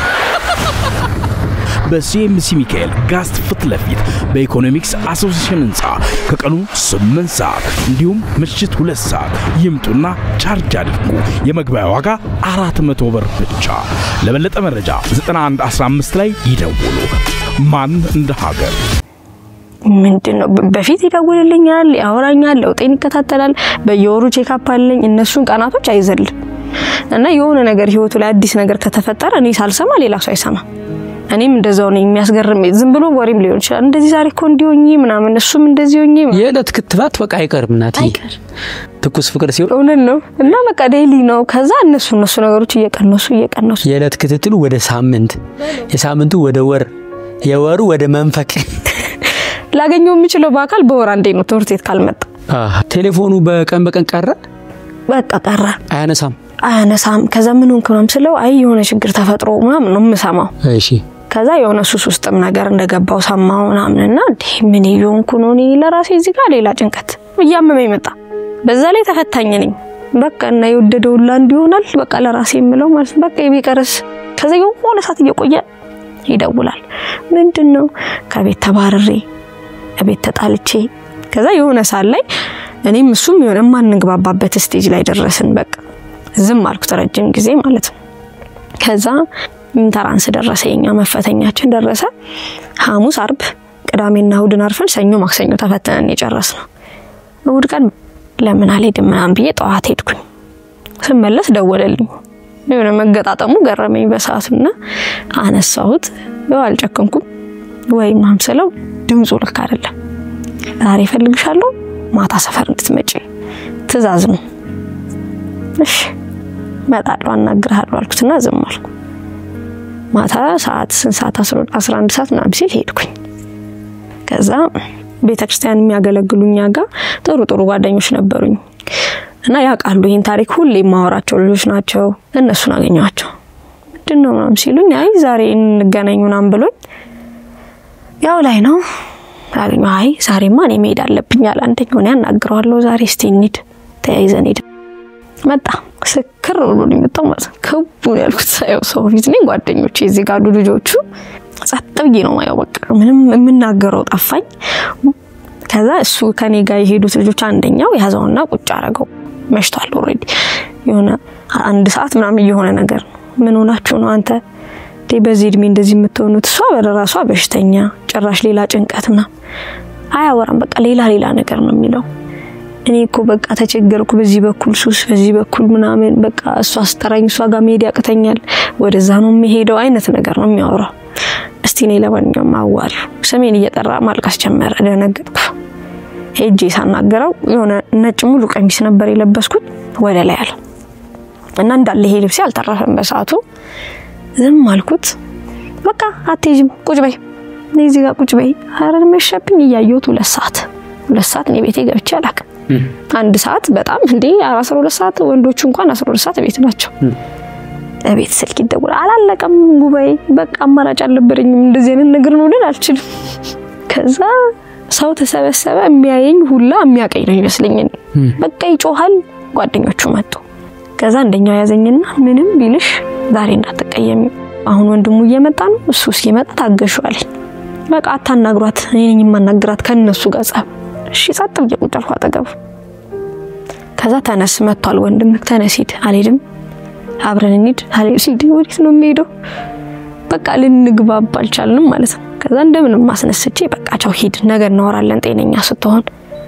በሲኤምሲ ሚካኤል ጋስት ፊት ለፊት በኢኮኖሚክስ አሶሲዬሽን ህንጻ ከቀኑ 8 ሰዓት እንዲሁም ምሽት 2 ሰዓት ይምጡና ቻርጅ አድርጉ የመግቢያ ዋጋ 400 ብር ብቻ ለበለጠ መረጃ 9115 ላይ ይደውሉ ማን እንደ ሀገር ምንድነው በፊት ይደውልልኛል ያወራኛል ለውጤን ይከታተላል በየወሩ ቼክአፕ አለኝ እነሱን ቀናቶች አይዘል እና የሆነ ነገር ህይወቱ ላይ አዲስ ነገር ከተፈጠረ እኔ ሳልሰማ ሌላ ሰው አይሰማ እኔም እንደዛው ነኝ የሚያስገርም ዝም ብሎ ወሬም ሊሆን ይችላል እንደዚህ ዛሬ እኮ እንዲሆኝ ምናምን እሱም እንደዚህ ሆኝ የለት ክትባት በቃ አይቀርም ናቲ ትኩስ ፍቅር ሲሆን እውነት ነው እና በቃ ዴይሊ ነው ከዛ እነሱ ነገሮች እየቀነሱ የለት ክትትሉ ወደ ሳምንት የሳምንቱ ወደ ወር የወሩ ወደ መንፈቅ ላገኘው የሚችለው በአካል በወር አንዴ ነው ትምህርት ቤት ካልመጣ ቴሌፎኑ በቀን ቀረ በቃ ቀረ አያነሳም ከዛ ምን ሆንከም ስለው አይ የሆነ ችግር ተፈጥሮ ምናምን ነው የምሰማው እሺ ከዛ የሆነ ሱስ ውስጥም ነገር እንደገባው ሰማው ምናምንና ምን ይሆንኩ ነው እኔ ለራሴ እዚህ ጋር ሌላ ጭንቀት እያመመኝ መጣ በዛ ላይ ተፈታኝ ነኝ በቃ እና ይወደደው ላንድ ይሆናል በቃ ለራሴ የምለው ማለት በቃ ይቢቀርስ ከዛ የሆነ ሰዓት እየቆየ ይደውላል ምንድነው ከቤት ተባረሬ ቤት ተጣልቼ ከዛ የሆነ ሰዓት ላይ እኔም እሱም የሆነ ማንግባባበት ስቴጅ ላይ ደረስን በቃ ዝም አልኩ ተረጅም ጊዜ ማለት ነው ከዛ ኢንተራንስ ደረሰኛ መፈተኛችን ደረሰ ሐሙስ አርብ ቅዳሜና እሁድን አርፈን ሰኞ ማክሰኞ ተፈተነን የጨረስነው እሁድ ቀን ለምን አልሄድም ምናምን ብዬ ጠዋት ሄድኩኝ ስመለስ ደወለልኝ የሆነ መገጣጠሙ ገረመኝ በሰዓቱና አነሳሁት አልጨከንኩም ወይ ማምሰለው ድምፁ ልክ አይደለም ዛሬ ፈልግሻለሁ ማታ ሰፈር እንድትመጪ ትእዛዝ ነው እሺ መጣጣው አናግርሃለሁ አልኩትና ዝም አልኩ ማታ ሰዓት 11 ሰዓት ምናምን ሲል ሄድኩኝ ከዛ ቤተክርስቲያን የሚያገለግሉኛ ጋር ጥሩ ጓደኞች ነበሩኝ እና ያቃሉ ይሄን ታሪክ ሁሌ ማወራቸው ልጆች ናቸው እነሱን አገኘኋቸው ምንድነው ምናምን ሲሉኝ አይ ዛሬ እንገናኝ ምናምን ብሎኝ ያው ላይ ነው አይ ዛሬማ እኔ መሄድ አለብኝ አለ አንደኛው ያናግረዋለሁ ዛሬ እስቲ እንሂድ ተያይዘን ሄድ መጣ ስክር ብሎ ነው ማለት ከቡ ያልኩት ሳይው ሰው ፊት ነኝ ጓደኞቼ እዚህ ጋር ልጆቹ ጸጥብዬ ነው ማየው በቃ ምንም የምናገረው ጠፋኝ ከዛ እሱ ከኔ ጋር የሄዱት ልጆች አንደኛው ያዛውና ቁጭ አረጋው መሽቷል ኦሬዲ የሆነ አንድ ሰዓት ምናምን የሆነ ነገር ምን ሆናችሁ ነው አንተ በዚህ እድሜ እንደዚህ የምትሆኑት እሷ በራሷ በሽተኛ ጭራሽ ሌላ ጭንቀትና አያወራም በቃ ሌላ ነገር ነው የሚለው እኔ እኮ በቃ ተቸገርኩ በዚህ በኩል ሱስ በዚህ በኩል ምናምን በቃ እሷ አስተራኝ እሷ ጋር መሄድ ያቅተኛል ወደዛ ነው የሚሄደው አይነት ነገር ነው የሚያወራው እስቲ እኔ ለማንኛውም አዋሪው ሰሜን እየጠራ ማልቀስ ጀመረ ደነገጥኩ ሄጄ ሳናገረው የሆነ ነጭ ሙሉ ቀሚስ ነበር የለበስኩት ወደ ላይ አለ እና እንዳለ ይሄ ልብስ ያልተረፈም በሰዓቱ ዝም አልኩት በቃ አትይጅም ቁጭ በይ እዚህ ጋር ቁጭ በይ አረን መሸብኝ እያየሁት 2 ሰዓት እኔ ቤቴ ገብቼ አላውቅም 1 ሰዓት በጣም እንዴ 12 ሰዓት ወንዶቹ እንኳን 12 ሰዓት ቤት ናቸው ቤት ስልክ ይደውል አላለቀም ጉባኤ በቃ አማራጭ አልነበረኝም እንደዚህ አይነት ነገር ነው ልል አልችልም ከዛ ሰው ተሰበሰበ የሚያየኝ ሁላ የሚያቀኝ ነው ይመስልኝ በቃ ይጮሃል ጓደኞቹ መጡ ከዛ እንደኛው ያዘኝና ምንም ቢልሽ ዛሬ እንዳትቀየሚ አሁን ወንድሙ እየመጣ ነው እሱ ሲመጣ ታገሹ አለኝ በቃ አታናግሯት እኔ ነኝ ማናግራት ከነሱ ጋር ጻፍ እሺ ጻጥ ብዬ ቁጭ አልኩ አጠገቡ ከዛ ተነስ መጥቷል ወንድምክ ተነስ ሂድ አልሄድም አብረን እንሂድ አልሄድ ወዴት ነው የምሄደው በቃ ልንግባባ አልቻልንም ማለት ነው ከዛ እንደምንም ማስነስቼ በቃ ቻው ሂድ ነገ እናወራለን ጤነኛ ስትሆን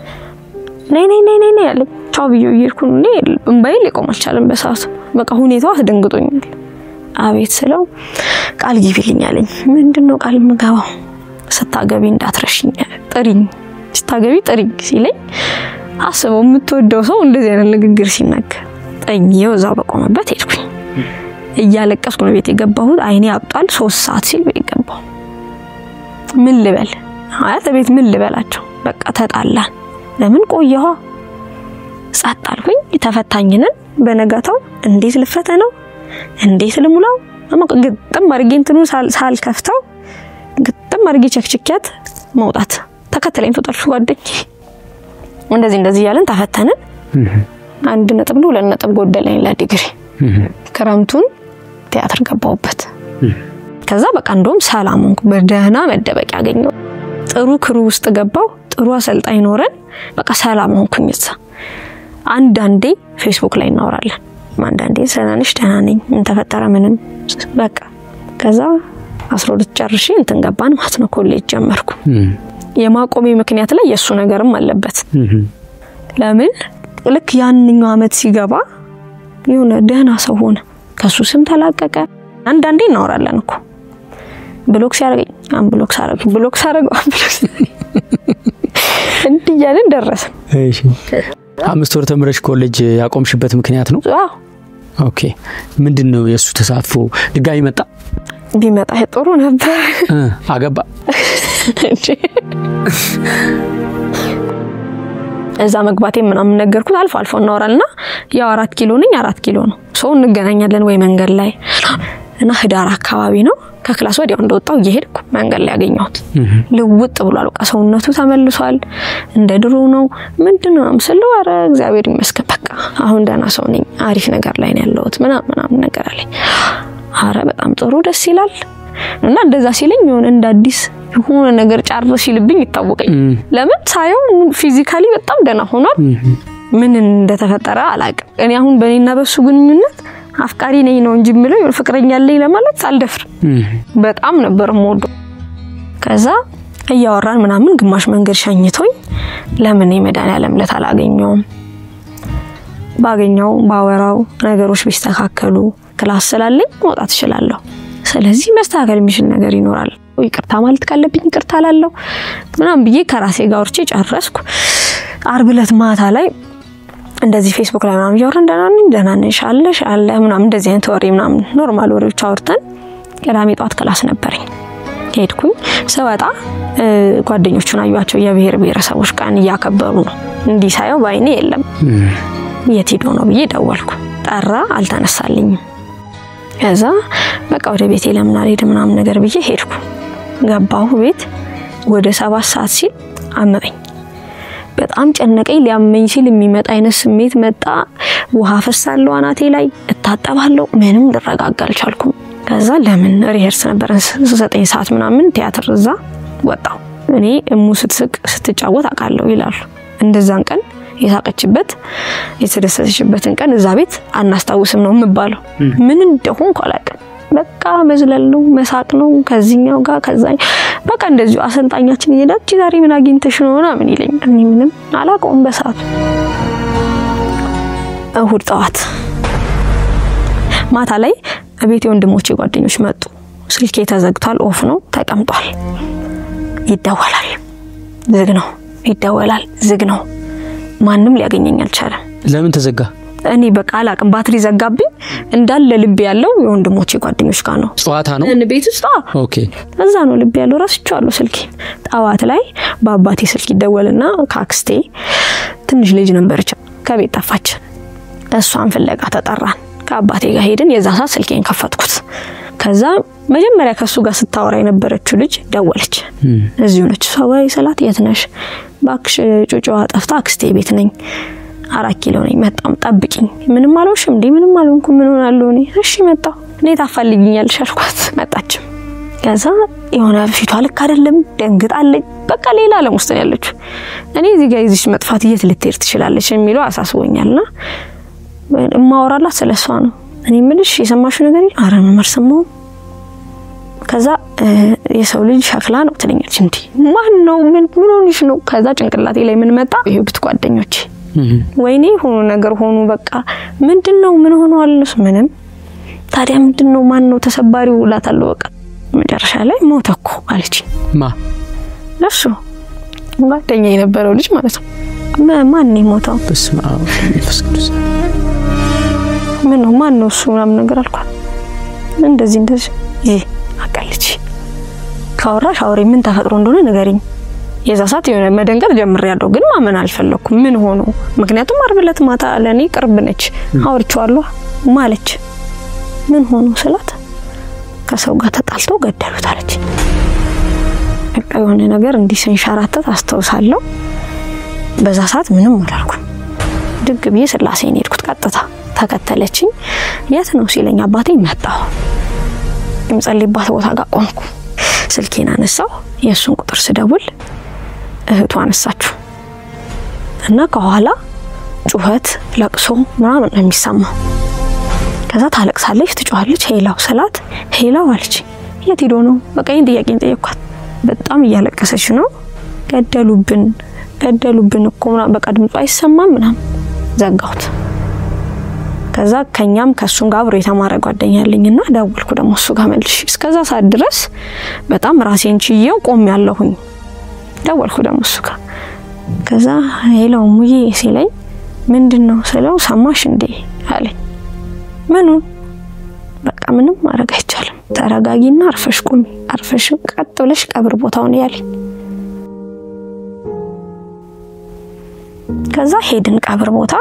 ነይ ያለ ቻው ብዬ ይርኩን እንባይ ሊቆም አልቻለም በሰዓቱ በቃ ሁኔታው አስደንግጦኛል አቤት ስለው ቃል ግቢልኝ አለኝ ምንድነው ቃል ምገባው ስታገቢ እንዳትረሽኝ ጥሪኝ ስታገቢ ጥሪኝ ሲለኝ አስበው የምትወደው ሰው እንደዚህ አይነት ንግግር ሲናገር ጠኝየው እዛው በቆመበት ሄድኩኝ እያለቀስኩ ነው ቤት የገባሁት አይኔ አብጧል 3 ሰዓት ሲል ቤት ገባሁ ምን ልበል አያት ቤት ምን ልበላቸው በቃ ተጣላን ለምን ቆየሁ ጻጣልኩኝ ተፈታኝነን በነጋታው እንዴት ልፈተነው እንዴት ልሙላው ግጥም አርጌ እንትኑ ሳልከፍተው ግጥም አርጌ ቸክቸኪያት መውጣት ተከተለኝ ተጣልኩ ጓደኝ እንደዚህ ያለን ተፈተነን 1 ነጥብ ነው 2 ነጥብ ጎደለኝ ለዲግሪ ክረምቱን ቲያትር ገባውበት ከዛ በቃ እንደውም ሰላሙን በደህና መደበቅ ያገኘው ጥሩ ክሩ ውስጥ ገባው ጥሩ አሰልጣኝ ኖረን በቃ ሰላሙን ኩኝሳ አንዳንዴ ፌስቡክ ላይ እናወራለን አንዳንዴ ሰናንሽ ደህና ነኝ ምን ተፈጠረ ምንም በቃ ከዛ 12 ጨርሼ እንትን ገባን ማለት ነው ኮሌጅ ጀመርኩ የማቆሜ ምክንያት ላይ የሱ ነገርም አለበት ለምን ልክ ያንኛው አመት ሲገባ የሆነ ደህና ሰው ሆነ ከሱ ስም ተላቀቀ አንዳንዴ እናወራለን እኮ ብሎክ ሲያረጋኝ ብሎክ ሳረጋው እንዲያለን ደረሰ እሺ 5 ወር ተምረሽ ኮሌጅ ያቆምሽበት ምክንያት ነው አዎ ኦኬ ምንድነው የሱ ተሳትፎ ድጋሚ መጣ ቢመጣ ጥሩ ነበር አገባ እዛ መግባቴ ምናምን ነገርኩት አልፎ እናወራልና ያው 4 ኪሎ ነኝ 4 ኪሎ ነው ሰው እንገናኛለን ወይ መንገድ ላይ እና ህዳር አካባቢ ነው ከክላስ ወዲያው እንደወጣው እየሄድኩ መንገድ ላይ ያገኘሁት ልውጥ ብሏል በቃ ሰውነቱ ተመልሷል እንደ ድሮ ነው ምንድነው አምስለው አረ እግዚአብሔር ይመስገን በቃ አሁን ደህና ሰው ነኝ አሪፍ ነገር ላይ ነው ያለሁት ምናምን ነገር አለኝ አረ በጣም ጥሩ ደስ ይላል እና እንደዛ ሲለኝ የሆነ እንደ አዲስ የሆነ ነገር ጫርሮ ሲልብኝ ይታወቀኝ ለምን ሳየው ፊዚካሊ በጣም ደህና ሆኗል ምን እንደተፈጠረ አላውቅም እኔ አሁን በእኔና በሱ ግንኙነት አፍቃሪ ነኝ ነው እንጂ ምለው ፍቅረኛ አለኝ ለማለት አልደፍር በጣም ነበር ሞዶ ከዛ እያወራን ምናምን ግማሽ መንገድ ሸኝቶኝ ለምን የመዳንያለም ለታላገኘው ባገኘው ባወራው ነገሮች ቢስተካከሉ ክላስ ስላለኝ መውጣት እችላለሁ ስለዚህ መስተካከል የሚችል ነገር ይኖራል ይቅርታ ማለት ካለብኝ ይቅርታ አላለሁ ምናምን ብዬ ከራሴ ጋር ወርቼ ጨረስኩ አርብ ዕለት ማታ ላይ እንደዚህ ፌስቡክ ላይ ምናምን ያወራን ደህና ነሽ አለሽ አለ ምናምን እንደዚህ አይነት ወሬ ምናምን ኖርማል ወሬዎች አወርተን ቅዳሜ ጧት ክላስ ነበረኝ ሄድኩኝ ሰወጣ ጓደኞቹን አዩአቸው የብሔር ብሔረሰቦች ቀን ያከበሩ ነው እንዲሳየው ባይኔ የለም የት ሄዶ ነው ብዬ ደወልኩ ጠራ አልተነሳልኝም ከዛ በቃ ወደ ቤቴ ለምን አልሄድም ምናምን ነገር ብዬ ሄድኩ ገባሁ ቤት ወደ 7 ሰዓት ሲል አመመኝ በጣም ጨነቀኝ ሊያመኝ ሲል የሚመጣ አይነት ስሜት መጣ ውሃ ፈሳለሁ አናቴ ላይ እታጠባለሁ ምንም ልረጋጋ አልቻልኩም ከዛ ለምን ሪሄርስ ነበር 9 ሰዓት ምናምን ቲያትር እዛ ወጣው እኔ እሙ ስትስቅ ስትጫወት አቃለው ይላል እንደዛን ቀን የሳቀችበት የተደሰተችበትን ቀን እዛ ቤት አናስታውስም ነው የምባለው ምን እንደሆን ቆላቀም በቃ መዝለል ነው መሳቅ ነው ከዚህኛው ጋር ከዛኝ በቃ እንደዚሁ አሰልጣኛችን ይላች ዛሬ ምን አግኝተሽ ነው ምናምን ይለኝ እኔ ምንም አላቆም በሰዓቱ እሁድ ጠዋት ማታ ላይ ቤት ወንድሞቼ ጓደኞች መጡ ስልኬ ተዘግቷል ኦፍ ነው ተቀምጧል ይደወላል ዝግ ነው ይደወላል ዝግ ነው ማንንም ሊያገኘኝ አልቻለም ለምን ተዘጋ እኔ በቃ አላቅም ባትሪ ዘጋብኝ እንዳለ ልብ ያለው የወንድሞቼ ጓደኞች ጋር ነው ጨዋታ ነው ቤት ውስጥ ኦኬ እዛ ነው ልብ ያለው ራስቻለሁ ስልኬ ጣዋት ላይ በአባቴ ስልክ ይደወልና ካክስቴ ትንሽ ልጅ ነበርች ከቤት ጠፋች እሷን ፍለጋ ተጠራን ከአባቴ ጋር ሄድን የዛ ሰዓት ስልኬን ከፈትኩት ከዛ መጀመሪያ ከሱ ጋር ስታወራ የነበረችው ልጅ ደወለች እዚሁ ነች ሰዋይ ሰላት የት ነሽ ባክሽ ጮጮዋ ጠፍታ አክስቴ ቤት ነኝ 4 ኪሎ ነኝ መጣም ጠብቂኝ ምንም አልሆንሽም እንዴ ምንም አልሆንኩም ምን ሆናለሁ እሺ መጣው እኔ ታፈልጊኛለሽ አልኳት መጣች ከዛ የሆነ ፊቷ ልክ አይደለም ደንግጣለች በቃ ሌላ ዓለም ውስጥ ያለችው እኔ እዚህ ጋር ይዝሽ መጥፋት ልትሄድ ትችላለች የሚለው አሳስቦኛልና ማወራላት ስለሷ ነው እኔ ምንሽ የሰማሽው ነገር አረ መርሰማው ከዛ የሰው ልጅ ሸክላ ነው ትለኛለች እንዴ ማን ነው ምን ሆነሽ ነው ከዛ ጭንቅላቴ ላይ ምን መጣ ይሁት ጓደኞቼ ወይኔ ሆኖ ነገር ሆኖ በቃ ምንድነው ምን ሆኖ አልነስ ምንም ታዲያ ምንድነው ማን ነው ተሰባሪው ላታለው በቃ መጨረሻ ላይ ሞተኩ አለች ማ ለሱ ጓደኛ የነበረው ልጅ ማለት ነው ማን ነው ሞተው በስመ አብ ፍስቅዱስ ምን ነው ማን ነው እሱ ምናምን ነገር አልኳት እንደዚህ አቀልች ካወራሽ አውሪ ምን ተፈጥሮ እንደሆነ ንገሪኝ የዛ ሰዓት የሆነ መደንገር ጀምሬያለሁ ግን ማመን አልፈለኩም ምን ሆኖ ምክንያቱም አርብለት ማታ ለኔ ቅርብ ነች አውርቻለሁ ማለች ምን ሆኖ ስላት ከሰው ጋር ተጣልተው ገደሉት አለች በቃ የሆነ ነገር እንዲሰንሻራተት አስተውሳለሁ በዛ ሰዓት ምንም አላልኩም ድግ ብዬ ስላሴን ሄድኩት ቀጥታ ተከተለችኝ የት ነው ሲለኝ አባቴ መጣው እንጸልይባት ቦታ ጋር ቆምኩ ስልኬን አነሳው የሱን ቁጥር ስደውል እህቷ አነሳችሁ እና ከኋላ ጩኸት ለቅሶ ምናምን ነው የሚሰማው ከዛ ታለቅሳለች ትጮሃለች ሄላው ሰላት ሄላው አለች የት ሄዶ ነው በቃ ይሄን ጥያቄን ጠየቅኳት በጣም እያለቀሰች ነው ገደሉብን እኮ በቃ ድምጽ አይሰማም ምናምን ዘጋሁት ከዛ ከኛም ከሱን ጋር አብሮ የተማረ ጓደኛ ያለኝና ደውልኩ ደሞ እሱ ጋር መልሽ እስከዛ ሰዓት ድረስ በጣም ራሴን ችዬው ቆም ያለሁኝ ደውልኩ ደሞ እሱ ጋር ከዛ ሄላው ሙዬ ሲለኝ ምንድነው ስለው ሰማሽ እንዴ አለኝ ምኑ በቃ ምንም ማድረግ አይቻልም ተረጋጊና አርፈሽ ቆሚ አርፈሽ ቀጥ ብለሽ ቀብር ቦታውን ያለኝ ከዛ ሄድን ቀብር ቦታ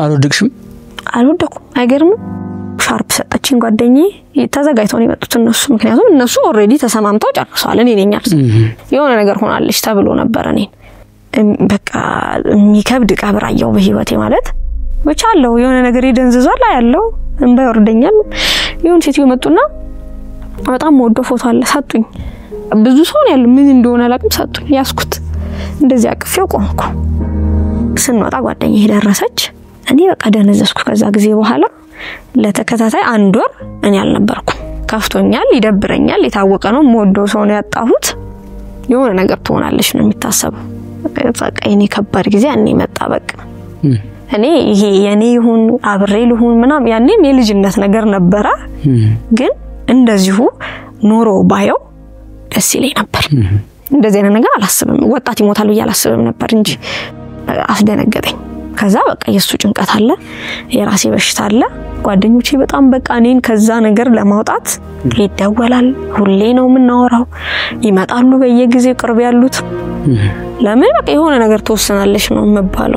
አልወደኩም አይገርምም ሻርፕ ሰጠችኝ ጓደኛዬ ተዘጋይተው ነው የመጡት እነሱ ምክንያቱም እነሱ ኦሬዲ ተሰማምተው ጨርሰዋል እኔ ነኝ አርሰ የሆነ ነገር ሆናለች ተብሎ ነበር እኔ በቃ የሚከብድ ቀብር አየው በህይወቴ ማለት ብቻ አለው የሆነ ነገር ይደንዝዟል ያለው እንባ ይወርደኛል የሆነ ሴትዮ መጡና በጣም ወዶ ፎቶ አለ ሰጡኝ ብዙ ሰው ነው ያለው ምን እንደሆነ አላቅም ሰጡኝ ያስኩት እንደዚህ አቅፌው ቆምኩ ስንወጣ ጓደኛዬ ደረሰች እኔ በቃ ደነዘስኩ ከዛ ጊዜ በኋላ ለተከታታይ 1 ወር እኔ አልነበርኩም ካፍቶኛል ይደብረኛል የታወቀ ነው ሞዶ ሰው ነው ያጣሁት የሆነ ነገር ትሆናለሽ ነው የሚታሰበው በቃ እኔ ከባድ ጊዜ እኔ መጣ በቃ እኔ ይሄ የኔ ይሁን አብሬ ልሁን ምናም ያኔም የልጅነት ነገር ነበር ግን እንደዚሁ ኖሮ ባየው ደስ ይለኝ ነበር እንደዚህ አይነት ነገር አላስብም ወጣት ይሞታል ብዬ አላስብም ነበር እንጂ አስደነገጠኝ ከዛ በቃ የሱ ጭንቀት አለ የራሴ በሽታ አለ ጓደኞቼ በጣም በቃ እኔን ከዛ ነገር ለማውጣት ይደወላል ሁሌ ነው ምናወራው ይመጣሉ በየጊዜው ቅርብ ያሉት ለምን በቃ የሆነ ነገር ተወሰናለሽ ነው መባለው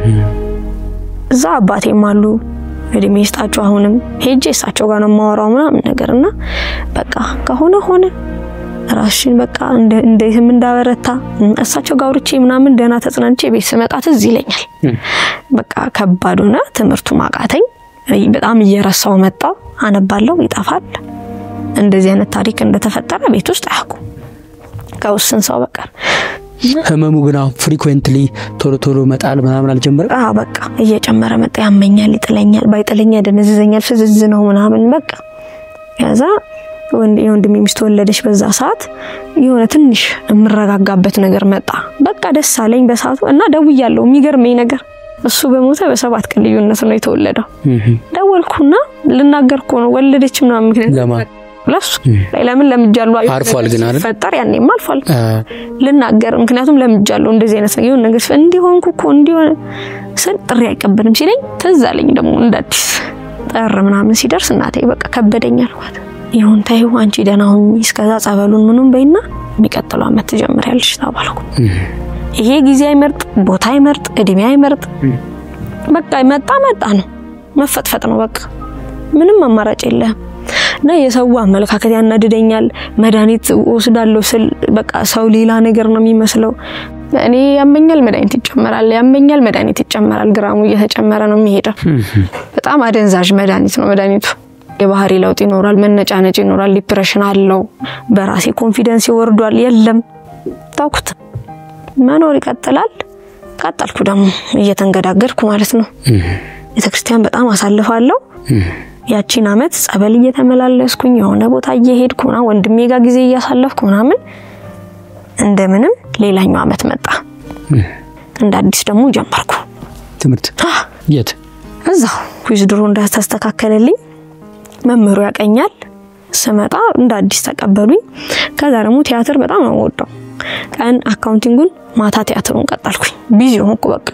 እዛ አባቴም አሉ እድሜ ይስጣቸው አሁንም ሄጄ እሳቸው ጋር ነው ማወራው ምናምን ነገርና በቃ ከሆነ ሆነ ራስሽን በቃ እንደዚህ እንዳበረታ እሳቸው ጋር ወርቼ ምናምን ደና ተጽናንቼ ቤት ስመጣት እዚህ ይለኛል በቃ ከባድ ሆነ ትምርቱ ማቃተኝ በጣም እየረሳው መጣ አነባለው ይጣፋል እንደዚህ አይነት ታሪክ እንደተፈጠረ ቤት ውስጥ አያውቁም ከውስን ሰው በቀር ህመሙ ግና ፍሪኩዌንትሊ ቶሎ መጣል ምናምን አልጀመረ በቃ እየጨመረ መጣ ያመኛል ይጥለኛል ባይጥለኛ ደነዝዘኛል ፍዝዝ ነው ምናምን በቃ ያዛ ወንድሜ ሚስት ወለደች በዛ ሰዓት የሆነ ትንሽ ምረጋጋበት ነገር መጣ በቃ ደስ አለኝ በሰዓቱ እና ደውያለሁ የሚገርመኝ ነገር እሱ በሞተ በ7 ቀን ልዩነት ነው የተወለደው ደወልኩና ልናገርኩ ነው ወለደች ምናምን ምክንያት ለሱ ለምን ለምጃሉ አርፏል ግን አይደል ፈጠር ያኔም አልፏል ልናገር ምክንያቱም ለምጃሉ እንደዚህ አይነት ነገር እንዲሆንኩ እኮ እንዲሆን ጥሪ አይቀበልም ሲለኝ ተዛለኝ ደግሞ እንዳዲስ ጠር ምናምን ሲደርስ እናቴ በቃ ከበደኝ አልኳት ይሁን ታዩ አንቺ ደህና ሁኚ እስከዛ ጸበሉን ምኑን በይና የሚቀጥለው አመት ትጀምሪያለሽ ተባልኩ ይሄ ጊዜ አይመርጥ ቦታ አይመርጥ እድሜ አይመርጥ በቃ መጣ ነው መፈጥፈጥ ነው በቃ ምንም አማራጭ የለም እና የሰው አመለካከት ያናድደኛል መድኃኒት ወስዳለሁ ስል በቃ ሰው ሌላ ነገር ነው የሚመስለው እኔ ያመኛል መድኃኒት ይጨመራል ግራሙ እየተጨመረ ነው የሚሄደው በጣም አደንዛዥ መድኃኒት ነው መድኃኒቱ የባህሪ ለውጥ ይኖራል መነጫነጭ ይኖራል ዲፕሬሽን አለው በራሴ ኮንፊደንስ ይወርዷል የለም ታውቁት መኖር ይቀጥላል ቀጣልኩ ደግሞ እየተንገዳገድኩ ማለት ነው ቤተክርስቲያን በጣም አሳልፋለሁ ያቺን አመት ጸበል እየተመላለስኩኝ የሆነ ቦታ እየሄድኩና ወንድሜ ጋር ጊዜ እያሳለፍኩ ምናምን እንደምንም ሌላኛው አመት መጣ እንደ አዲስ ደግሞ ጀመርኩ ትምርት የት እዛው ኩይዝድሮ እንዳስተካከለልኝ መምህሩ ያቀኛል ስመጣ እንደ አዲስ ተቀበሉኝ ከዛ ደግሞ ቲያትር በጣም ነው ወጣው ቀን አካውንቲንጉን ማታ ቲያትሩን ቀጣልኩኝ ቢዚ ሆንኩ በቃ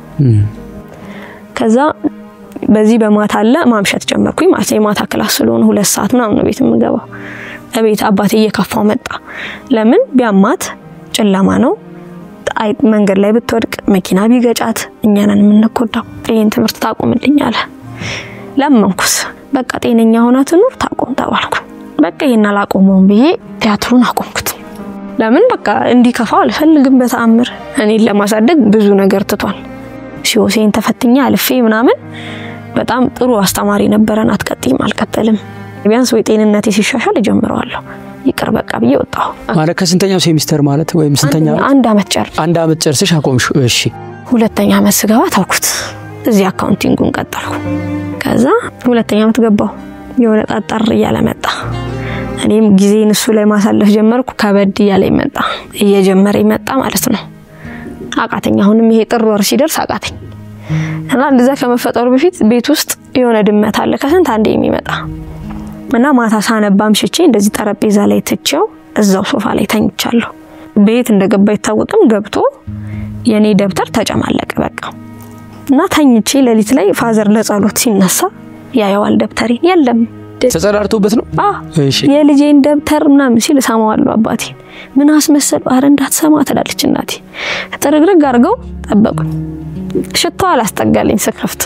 ከዛ በዚህ በማታ አለ ማምሸት ጀመርኩኝ ማለት የማታ ክላስ ስለሆነ 2 ሰዓት ምናምን ነው ቤት የምገባው እቤት አባቴ እየከፋው መጣ ለምን ቢያማት ጨለማ ነው አይ መንገድ ላይ ብትወድቅ መኪና ቢገጫት እኛንን የምንቆዳው ይሄን ትምህርት ታቆምልኝ አለ ለምንኩስ በቃ ጤነኛ ሆና ትኑር ታቆም ተባልኩ በቃ ይሄን አላቆመውም ብዬ ቲያትሩን አቆምኩት ለምን በቃ እንዲከፋው አልፈልግም በተአምር እኔን ለማሳደግ ብዙ ነገር ትቷል ሲኦሴን ተፈትኛ አልፌ ምናምን በጣም ጥሩ አስተማሪ ነበረን አትቀጥይም አልቀጠልም ቢያንስ ወይ ጤንነቴ ሲሻሻል ጀምረዋለሁ ይቅር በቃ ብዬ ወጣሁ ማለት ከስንተኛው ሴሚስተር ማለት ወይም ስንተኛው አንድ አመት ጨርሰሽ አቆምሽ እሺ ሁለተኛ አመት ስገባ ታውኩት እዚህ አካውንቲንጉን ቀጠልኩ ከዛ ሁለተኛ አመት ገባው የሆነ ጣጣር ያለ መጣ እኔም ጊዜን እሱ ላይ ማሳለፍ ጀመርኩ ከበድ ያለ መጣ እየጀመረ መጣ ማለት ነው አቃተኛ አሁንም ይሄ ጥር ወር ሲደርስ አቃተኝ እና እንደዛ ከመፈጠሩ በፊት ቤት ውስጥ የሆነ ድመት አለ ከስንት አንዴ የሚመጣ እና ማታ ሳነባም ሽቼ እንደዚህ ጠረጴዛ ላይ ተጨው እዛው ሶፋ ላይ ተኝቻለሁ ቤት እንደገባ ይታወቅም ገብቶ የኔ ደብተር ተጨማለቀ በቃ እና ተኝቼ ለሊት ላይ ፋዘር ለጸሎት ሲነሳ ያያዋል ደብተሪ የለም ተጸዳርቶበት ነው እሺ የልጄን ደብተር ምናምን ሲል ሰማዋለሁ አባቴ ምን አስመሰል አረ እንዳትሰማ ትላለች እናቴ ተረግረግ አርገው ጠበቁ ሽቶ አላስጠጋልኝ ስከፍት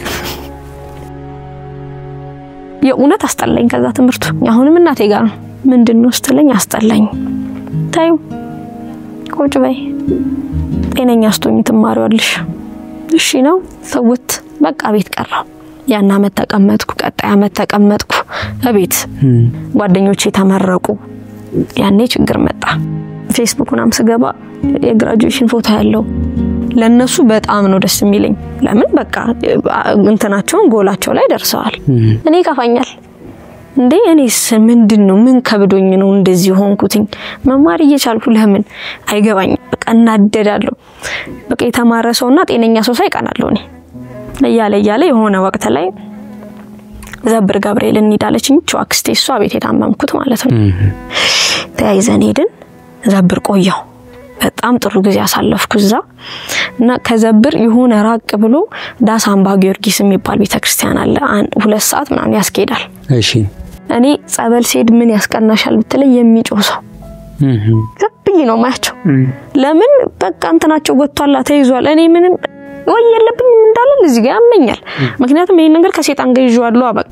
የኡነት አስጠላኝ ከዛ ትምርቱ አሁንም እናቴ ጋር ምንድነው ስትለኝ አስጠላኝ ታዩ ቁጭ በይ ጤነኛ አስቶኝ ትማሪዋለሽ እሺ ነው ሰውት በቃ ቤት ቀረው ያን አመት ተቀመጥኩ ቀጣይ አመት ተቀመጥኩ አቤት ጓደኞቼ ተመረቁ ያኔ ችግር መጣ ፌስቡክናም ስገባ የግራጁዌሽን ፎቶ ያለው ለነሱ በጣም ነው ደስ የሚለኝ ለምን በቃ እንትናቸውን ጎላቸው ላይ ደርሰዋል እኔ ከፋኛል እንዴ እኔስ ምንድነው ምን ከብዶኝ ነው እንደዚህ ሆንኩትኝ መማር እየቻልኩ ለምን አይገባኝ በቃ እናደዳለሁ በቃ የተማረሰውና ጤነኛ ሰው ሳይቀናለው እኔ ያለ የሆነ ወቅት ላይ ዘብር ገብርኤል እንይዳለችኝ ቹአክስቴ እሷ ቤት የታመምኩት ማለት ነው ተያይዘን ሄድን ዘብር ቆየው በጣም ጥሩ ጊዜ አሳለፍኩ እዛ እና ከዘብር የሆነ ራቅ ብሎ ዳሳምባ ጊዮርጊስ የሚባል ቤተክርስቲያን አለ 2 ሰዓት ምናምን ያስኬዳል እሺ እኔ ጸበል ሲሄድ ምን ያስቀናሻል ብትለኝ የሚጮሰው ዘብይ ነው ማያቸው ለምን በቃ እንትናቸው ወጥቷላ ተይዟል እኔ ምንም ወይ የለብኝም እንዳለ እዚህ ጋር ያመኛል ምክንያቱም ይሄን ነገር ከሰይጣን ጋር ይዟል አበቃ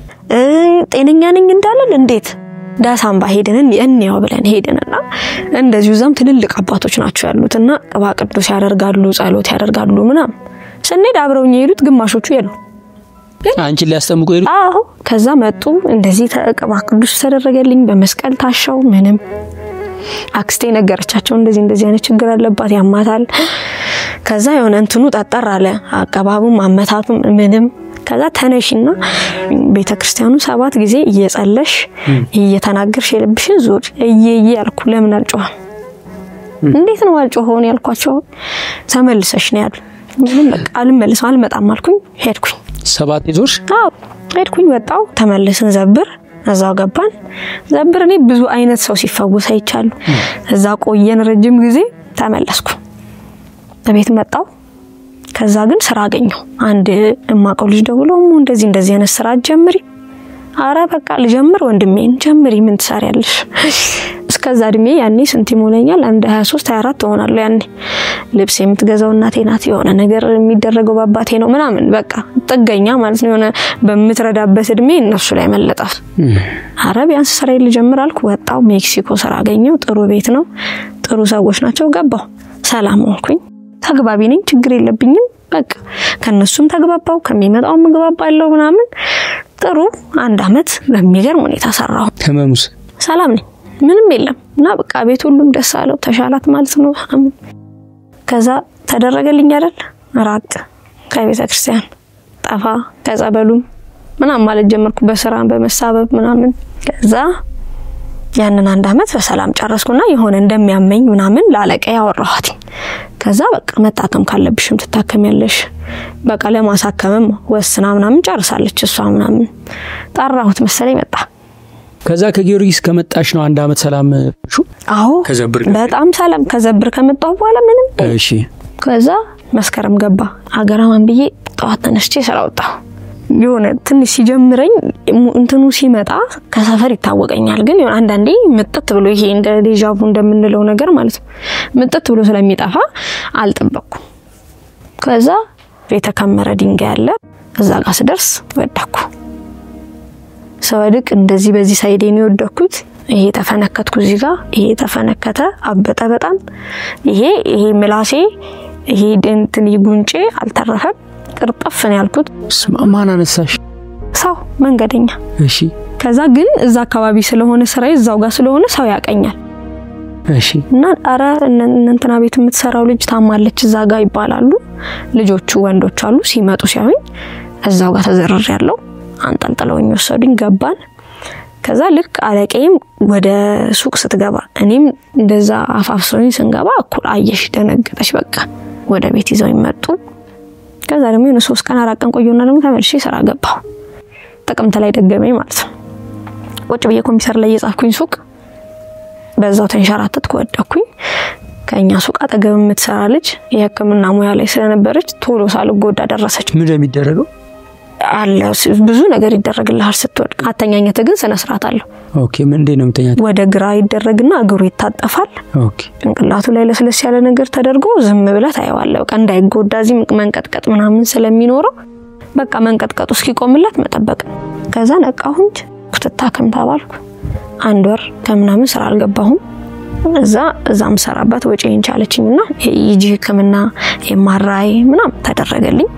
ጤነኛ ነኝ እንዳለ እንዴት ዳሳምባ ሄደን እንየው ብለን ሄደንና እንደዚሁ ዛም ትልልቅ አባቶች ናቸው ያሉትና ቅባ ቅዱስ ያደርጋሉ ጸሎት ያደርጋሉ ምናም ስንሄድ አብረውኝ ይሄዱት ግማሾቹ የሉ አንቺ ሊያስተምቁ ይሉ ከዛ መጡ እንደዚህ ቅባ ቅዱስ ተደረገልኝ በመስቀል ታሻው ምንም አክስቴ ነገረቻቸው እንደዚህ አይነት ችግር አለባት ያማታል ከዛ የሆነ እንትኑ ጠጠር አለ አቀባቡም አመታቱም ምንም ከዛ ተነሽና ቤተክርስቲያኑ 7 ጊዜ እየጸለሽ እየተናገርሽ የልብሽን ዙር እየያልኩ ለምን አልጮህም እንዴት ነው አልጮሆን ያልኳቸው ተመልሰሽ ነው ያሉ ምንም በቃ አልመጣም አልኩኝ ሄድኩኝ 7 ይዞሽ ሄድኩኝ ወጣው ተመለስን ዘብር እዛው ገባን ዘብር እኔ ብዙ አይነት ሰው ሲፈወስ አይቻሉ እዛ ቆየን ረጅም ጊዜ ተመለስኩ በቤት መጣው ከዛ ግን ስራ አገኘው አንድ እማቀው ልጅ ደውሎ እንደዚህ አይነት ስራ ጀምሪ አረ በቃ ልጀምር ወንድሜን ጀምሪ ምን ትሰሪያለሽ እስከዛ እድሜ ያኔ ስንት ይሞላኛል አንድ 23 24 ሆናለሁ ያኔ ልብስ የምትገዛው እናቴ ናት የሆነ ነገር የሚደረገው ባባቴ ነው ምናምን በቃ ጥገኛ ማለት ነው የሆነ በምትረዳበት እድሜ እነሱ ላይ መለጣፍ አረ ቢያንስ ስራዬን ልጀምር አልኩ ወጣው ሜክሲኮ ስራ አገኘው ጥሩ ቤት ነው ጥሩ ሰዎች ናቸው ገባው ሰላም ሆንኩኝ ተግባቢ ነኝ ችግር የለብኝም በቃ ከነሱም ተግባባው ከሚመጣው ምግባባለው ምናምን ጥሩ አንድ አመት በሚገርም ሁኔታ ሰራው ተመሙስ ሰላም ነኝ ምንም የለም እና በቃ ቤት ሁሉም ደስ አለው ተሻላት ማለት ነው ከዛ ተደረገልኝ አይደል ራቅ ከቤተ ክርስቲያን ጠፋ ከጸበሉ ምናምን ማለት ጀመርኩ በስራ በመሳበብ ምናምን ከዛ ያንን አንድ አመት በሰላም ጨረስኩና የሆነ እንደሚያመኝ ምናምን ላለቀ ያወራኋት ከዛ በቃ መታከም ካለብሽም ትታከሚያለሽ በቃ ለማሳከምም ወስና ምናምን ጨርሳለች እሷ ምናምን ጠራሁት መሰለኝ መጣ ከዛ ከጊዮርጊስ ከመጣሽ ነው አንድ አመት ሰላም ሹ አዎ በጣም ሰላም ከዘብር ከመጣው በኋላ ምንም እሺ ከዛ መስከረም ገባ አገራማን ብዬ ጧት ተነስቼ ሰራውጣው የሆነ ትንሽ ሲጀምረኝ እንትኑ ሲመጣ ከሰፈር ይታወቀኛል ግን የሆነ አንዳንዴ ምጥጥ ብሎ ይሄ እንደ ዴጃቡ እንደምንለው ነገር ማለት ነው ምጥጥ ብሎ ስለሚጣፋ አልጠበቅኩም ከዛ ቤተከመረ ድንጋይ አለ እዛ ጋር ስደርስ ወደኩ ሰወድቅ እንደዚህ በዚህ ሳይዴ ነው ወደኩት ይሄ ተፈነከትኩ እዚህ ጋር ይሄ ተፈነከተ አበጠ በጣም ይሄ ምላሴ ይሄ እንትን ይጉንጬ አልተረፈም ቅርጥፍ ነው ያልኩት ማን አነሳሽ ሰው መንገደኛ እሺ ከዛ ግን እዛ አካባቢ ስለሆነ ስራዬ እዛው ጋር ስለሆነ ሰው ያቀኛል እሺ እና አረ እንትና ቤት የምትሰራው ልጅ ታማለች እዛ ጋር ይባላሉ ልጆቹ ወንዶች አሉ ሲመጡ ሲያዩኝ እዛው ጋር ተዘረር ያለው አንጠልጥለውኝ ወሰዱኝ ገባን ከዛ ልክ አለቀይም ወደ ሱቅ ስትገባ እኔም እንደዛ አፋፍሶኝ ስንገባ እኩል አየሽ ደነገጠች በቃ ወደ ቤት ይዘው ይመጡ ከዛ ደግሞ የሆነ 3 ቀን 4 ቀን ቆየውና ደግሞ ተመልሼ ስራ ገባው ጥቅምት ላይ ደገመኝ ማለት ነው ወጭ በየ ኮምፒውተር ላይ የጻፍኩኝ ሱቅ በዛው ተንሸራተትኩ ወደኩኝ ከኛ ሱቅ አጠገብ የምትሰራ ልጅ የህክምና ሙያ ላይ ስለነበረች ቶሎ ሳልጎዳ ደረሰች ምን እንደሚደረገው አለ ብዙ ነገር ይደረግልሃል ስትወድቅ አተኛኘት ግን ስነ ስርዓት አለው ኦኬ ምን እንደ ነው የምተኛት ወደ ግራ ይደረግና እግሩ ይታጠፋል ኦኬ እንቅላቱ ላይ ለስለስ ያለ ነገር ተደርጎ ዝም ብለህ ታየዋለህ በቃ እንዳይጎዳ እዚህ መንቀጥቀጥ ምናምን ስለሚኖረው በቃ መንቀጥቀጡ እስኪቆምለት መጠበቅ ከዛ ነቃሁኝ ክትታከም ተባልኩ አንድ ወር ከምናምን ስራ አልገባሁም እዛም ሰራባት ወጪን ቻለችኝና ይጂ ህክምና ኤምአርአይ ምናምን ተደረገልኝ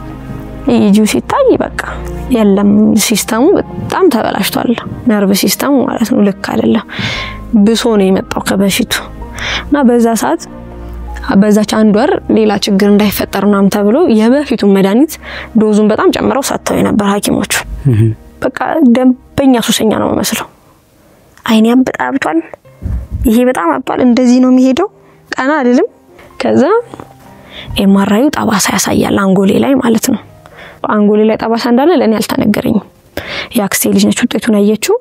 ይጂው ሲታይ በቃ የለም ሲስተሙ በጣም ተበላሽቷል ነርቭ ሲስተሙ ማለት ነው ልክ አይደለም ብሶ ነው የመጣው ከበፊቱ እና በዛ ሰዓት በዛች አንድ ወር ሌላ ችግር እንዳይፈጠር ምናምን ተብሎ የበፊቱ መድኃኒት ዶዙን በጣም ጨምረው ሰጥተው ነበር ሐኪሞቹ በቃ ደንበኛ ሱሰኛ ነው መስለው አይኔ አብጣብቷል ይሄ በጣም አባል እንደዚህ ነው የሚሄደው ቀና አይደለም ከዛ ኤምአርአዩ ጠባሳ ያሳያል አንጎሌ ላይ ማለት ነው አንጎሌ ላይ ጠባሳ እንዳለ ለኔ አልተነገረኝም ያክስቴ ልጅ ነች ውጤቱን አየችው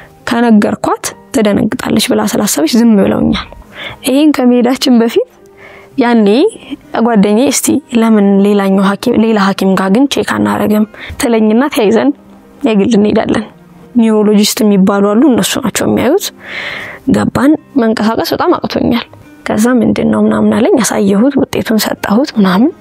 ከነገርኳት ተደነግጣለች ብላ ስላሰበች ዝም ብለውኛል ይሄን ከመሄዳችን በፊት ያኔ ጓደኛዬ እስቲ ለምን ሌላ ሐኪም ጋር ግን ቼክ አናረግም ተለኝና ተያይዘን የግል እንሄዳለን ኒውሮሎጂስት የሚባሉ አሉ እነሱ ናቸው የሚያዩት ገባን መንቀሳቀስ በጣም አቅቶኛል ከዛ ምንድነው ምናምን አለኝ ያሳየሁት ውጤቱን ሰጣሁት ምናምን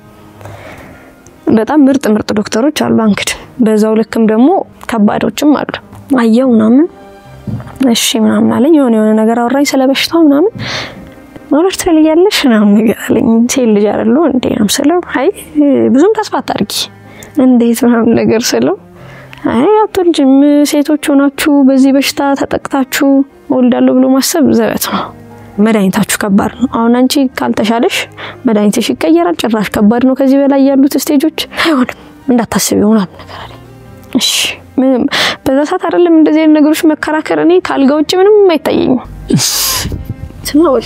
በጣም ምርጥ ዶክተሮች አሉ አንክድ በዛው ልክም ደግሞ ከባዶችም አሉ አየው ምናምን እሺ ምናምን አለኝ የሆነ ነገር አወራኝ ስለበሽታው ምናምን ማለት ትፈልጊያለሽ ምናምን ነገር አለኝ ሴል ልጅ አይደለም እንዴ ነው ስለው አይ ብዙም ተስፋ አታርጊ እንዴት ምናምን ነገር ስለው አይ አትልጅም ሴቶች ሆናችሁ በዚህ በሽታ ተጠቅታችሁ ወልዳለሁ ብሎ ማሰብ ዘበት ነው መድኃኒታችሁ ከባድ ነው አሁን አንቺ ካልተሻለሽ መድኃኒትሽ ይቀየራል ጭራሽ ከባድ ነው ከዚህ በላይ ያሉት ስቴጆች አይሆንም እንዳታስቢው ምናምን ነገር አለኝ እሺ ምንም በዛ ሰዓት አይደለም እንደዚህ አይነት ነገሮች መከራከር እኔ ካልጋው ውጭ ምንም አይታየኝም ስማው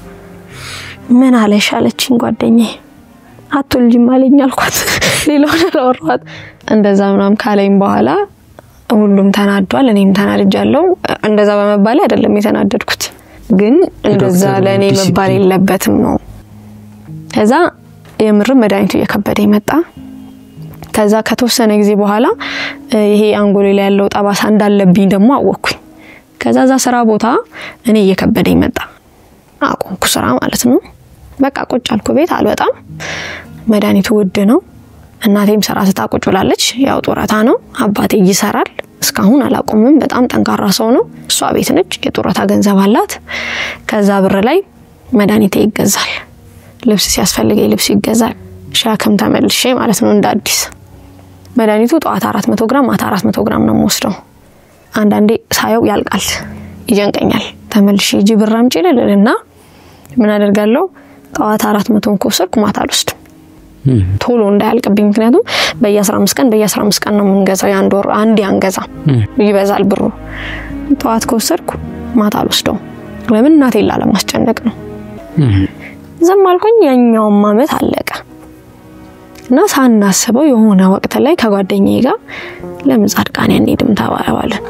ምን አለሽ አለችኝ ጓደኛዬ አትልጅም አለኝ አልኳት ሌላው አወራኋት እንደዛ ምናምን ካለኝ በኋላ ሁሉም ተናዷል እኔም ተናድጃለሁ እንደዛ በመባል አይደለም የተናደድኩት ግን እንደዛ ለኔ መባል የለበትም ነው ከዛ የምር መድኃኒቱ እየከበደ ይመጣ ከዛ ከተወሰነ ጊዜ በኋላ ይሄ አንጎሌ ላይ ያለው ጠባሳ እንዳለብኝ ደግሞ አወኩኝ ከዛ ስራ ቦታ እኔ እየከበደ ይመጣ አቆምኩ ስራ ማለት ነው በቃ ቁጭ አልኩ ቤት አልወጣም መድኃኒቱ ውድ ነው እናቴም ስራ ስታቆጭ ብላለች ያው ጦራታ ነው አባቴ ይሰራል እስካሁን አላቆምም በጣም ጠንካራ ሰው ነው እሷ ቤት ነች የጦራታ ገንዘብ አላት ከዛ ብር ላይ መድኃኒቴ ይገዛል ልብስ ሲያስፈልገኝ ልብስ ይገዛል ሻከም ተመልሼ ማለት ነው እንደ አዲስ መድኃኒቱ ጧት 400 ግራም ማታ 400 ግራም ነው የምወስደው አንዳንዴ ሳየው ያልቃል ይጀንቀኛል ተመልሼ እጂ ብር አምጪ ልልና ምን አደርጋለሁ ጧት 400 ኮስርኩ ማታ አልወስድም ቶሎ እንዳያልቅብኝ ምክንያቱም በየ15 ቀን ነው የምንገዛው ያን ዶር አንድ ያንገዛ ይበዛል ብሩ ጧት ኮስርኩ ማታ አልወስደው ለምን እናቴ ላለማስጨነቅ ነው ዘማልኩኝ ያኛው ማመት አለቀ እና ሳናስበው የሆነ ወቅት ላይ ከጓደኛዬ ጋር ለምጻድቃኔ እንድም ተባባልን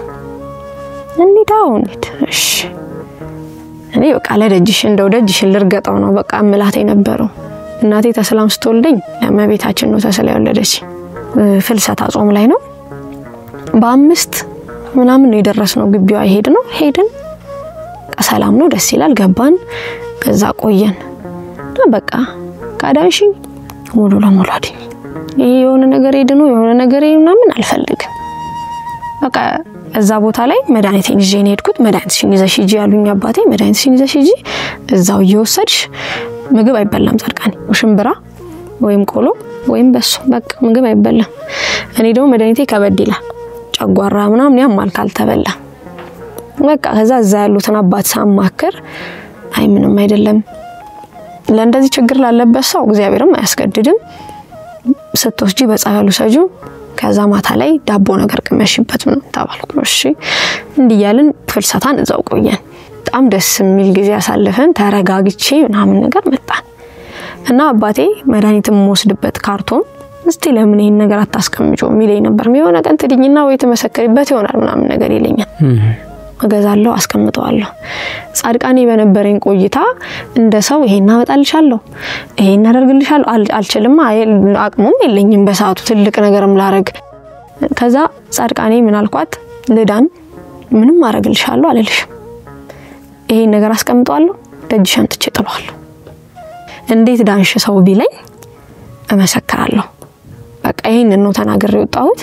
እንዴት እሺ እኔ በቃ ለደጅሽ እንደው ደጅሽን ልርገጣው ነው በቃ አምላቴ ነበረው እናቴ ተሰላም ስትወልደኝ ለማቤታችን ነው ተሰላ ወለደች ፍልሰታ ጾም ላይ ነው በአምስት ምናምን ነው የደረስነው ግቢው ሄድን ሰላም ነው ደስ ይላል ገባን ከዛ ቆየን በቃ ካዳንሺ ሙሉ ለሙሉ አይደል የሆነ ነገር ሄድነው የሆነ ነገር ምናምን አልፈልግም በቃ እዛ ቦታ ላይ መድኃኒቴን ይዤ ሄድኩት መድኃኒትሽን ይዘሽ ሂጂ ያሉኝ አባቴ መድኃኒትሽን ይዘሽ ሂጂ እዛው እየወሰድሽ ምግብ አይበላም ጻድቃኔ ሽምብራ ወይም ቆሎ ወይም በሱ በቃ ምግብ አይበላም እኔ ደግሞ መድኃኒቴ ከበድ ይላል ጨጓራ ምናምን ያማል ካልተበላ በቃ ከዛ እዛ ያሉትን አባት ሳማከር አይ ምንም አይደለም ለእንደዚህ ችግር ላለበት ሰው እግዚአብሔርም አያስገድድም ስትወስጂ በጻፈሉ ሰጁ ከዛ ማታ ላይ ዳቦ ነገር ቅመሽበት ነው ተባልኩ እሺ እንዲያልን ፍልሰታን እዛው ቆየን በጣም ደስ የሚል ጊዜ ያሳለፈን ተረጋግቼ ምናምን ነገር መጣ እና አባቴ መድኃኒትም ወስድበት ካርቶን እስቲ ለምን ይሄን ነገር አታስቀምጪው ሚለኝ ነበር የሚሆነ ቀን ትድኝና ወይ ተመሰከሪበት ይሆናል ምናምን ነገር ይለኛል አገዛለሁ አስቀምጠዋለሁ ጻድቃኔ በነበረኝ ቆይታ እንደ ሰው ይሄን አመጣልሻለሁ ይሄን አደርግልሻለሁ አልችልም አቅሙም የለኝም በሰዓቱ ትልቅ ነገርም ላረግ ከዛ ጻድቃኔ ምን አልኳት ልዳን ምንም አረግልሻለሁ አለልሽ ይሄን ነገር አስቀምጠዋለሁ ደጅሽን ትቼ ጥሏለሁ እንዴት ዳንሽ ሰው ቢለኝ እመሰክራለሁ በቃ ይሄን ነው ተናግሬ ወጣሁት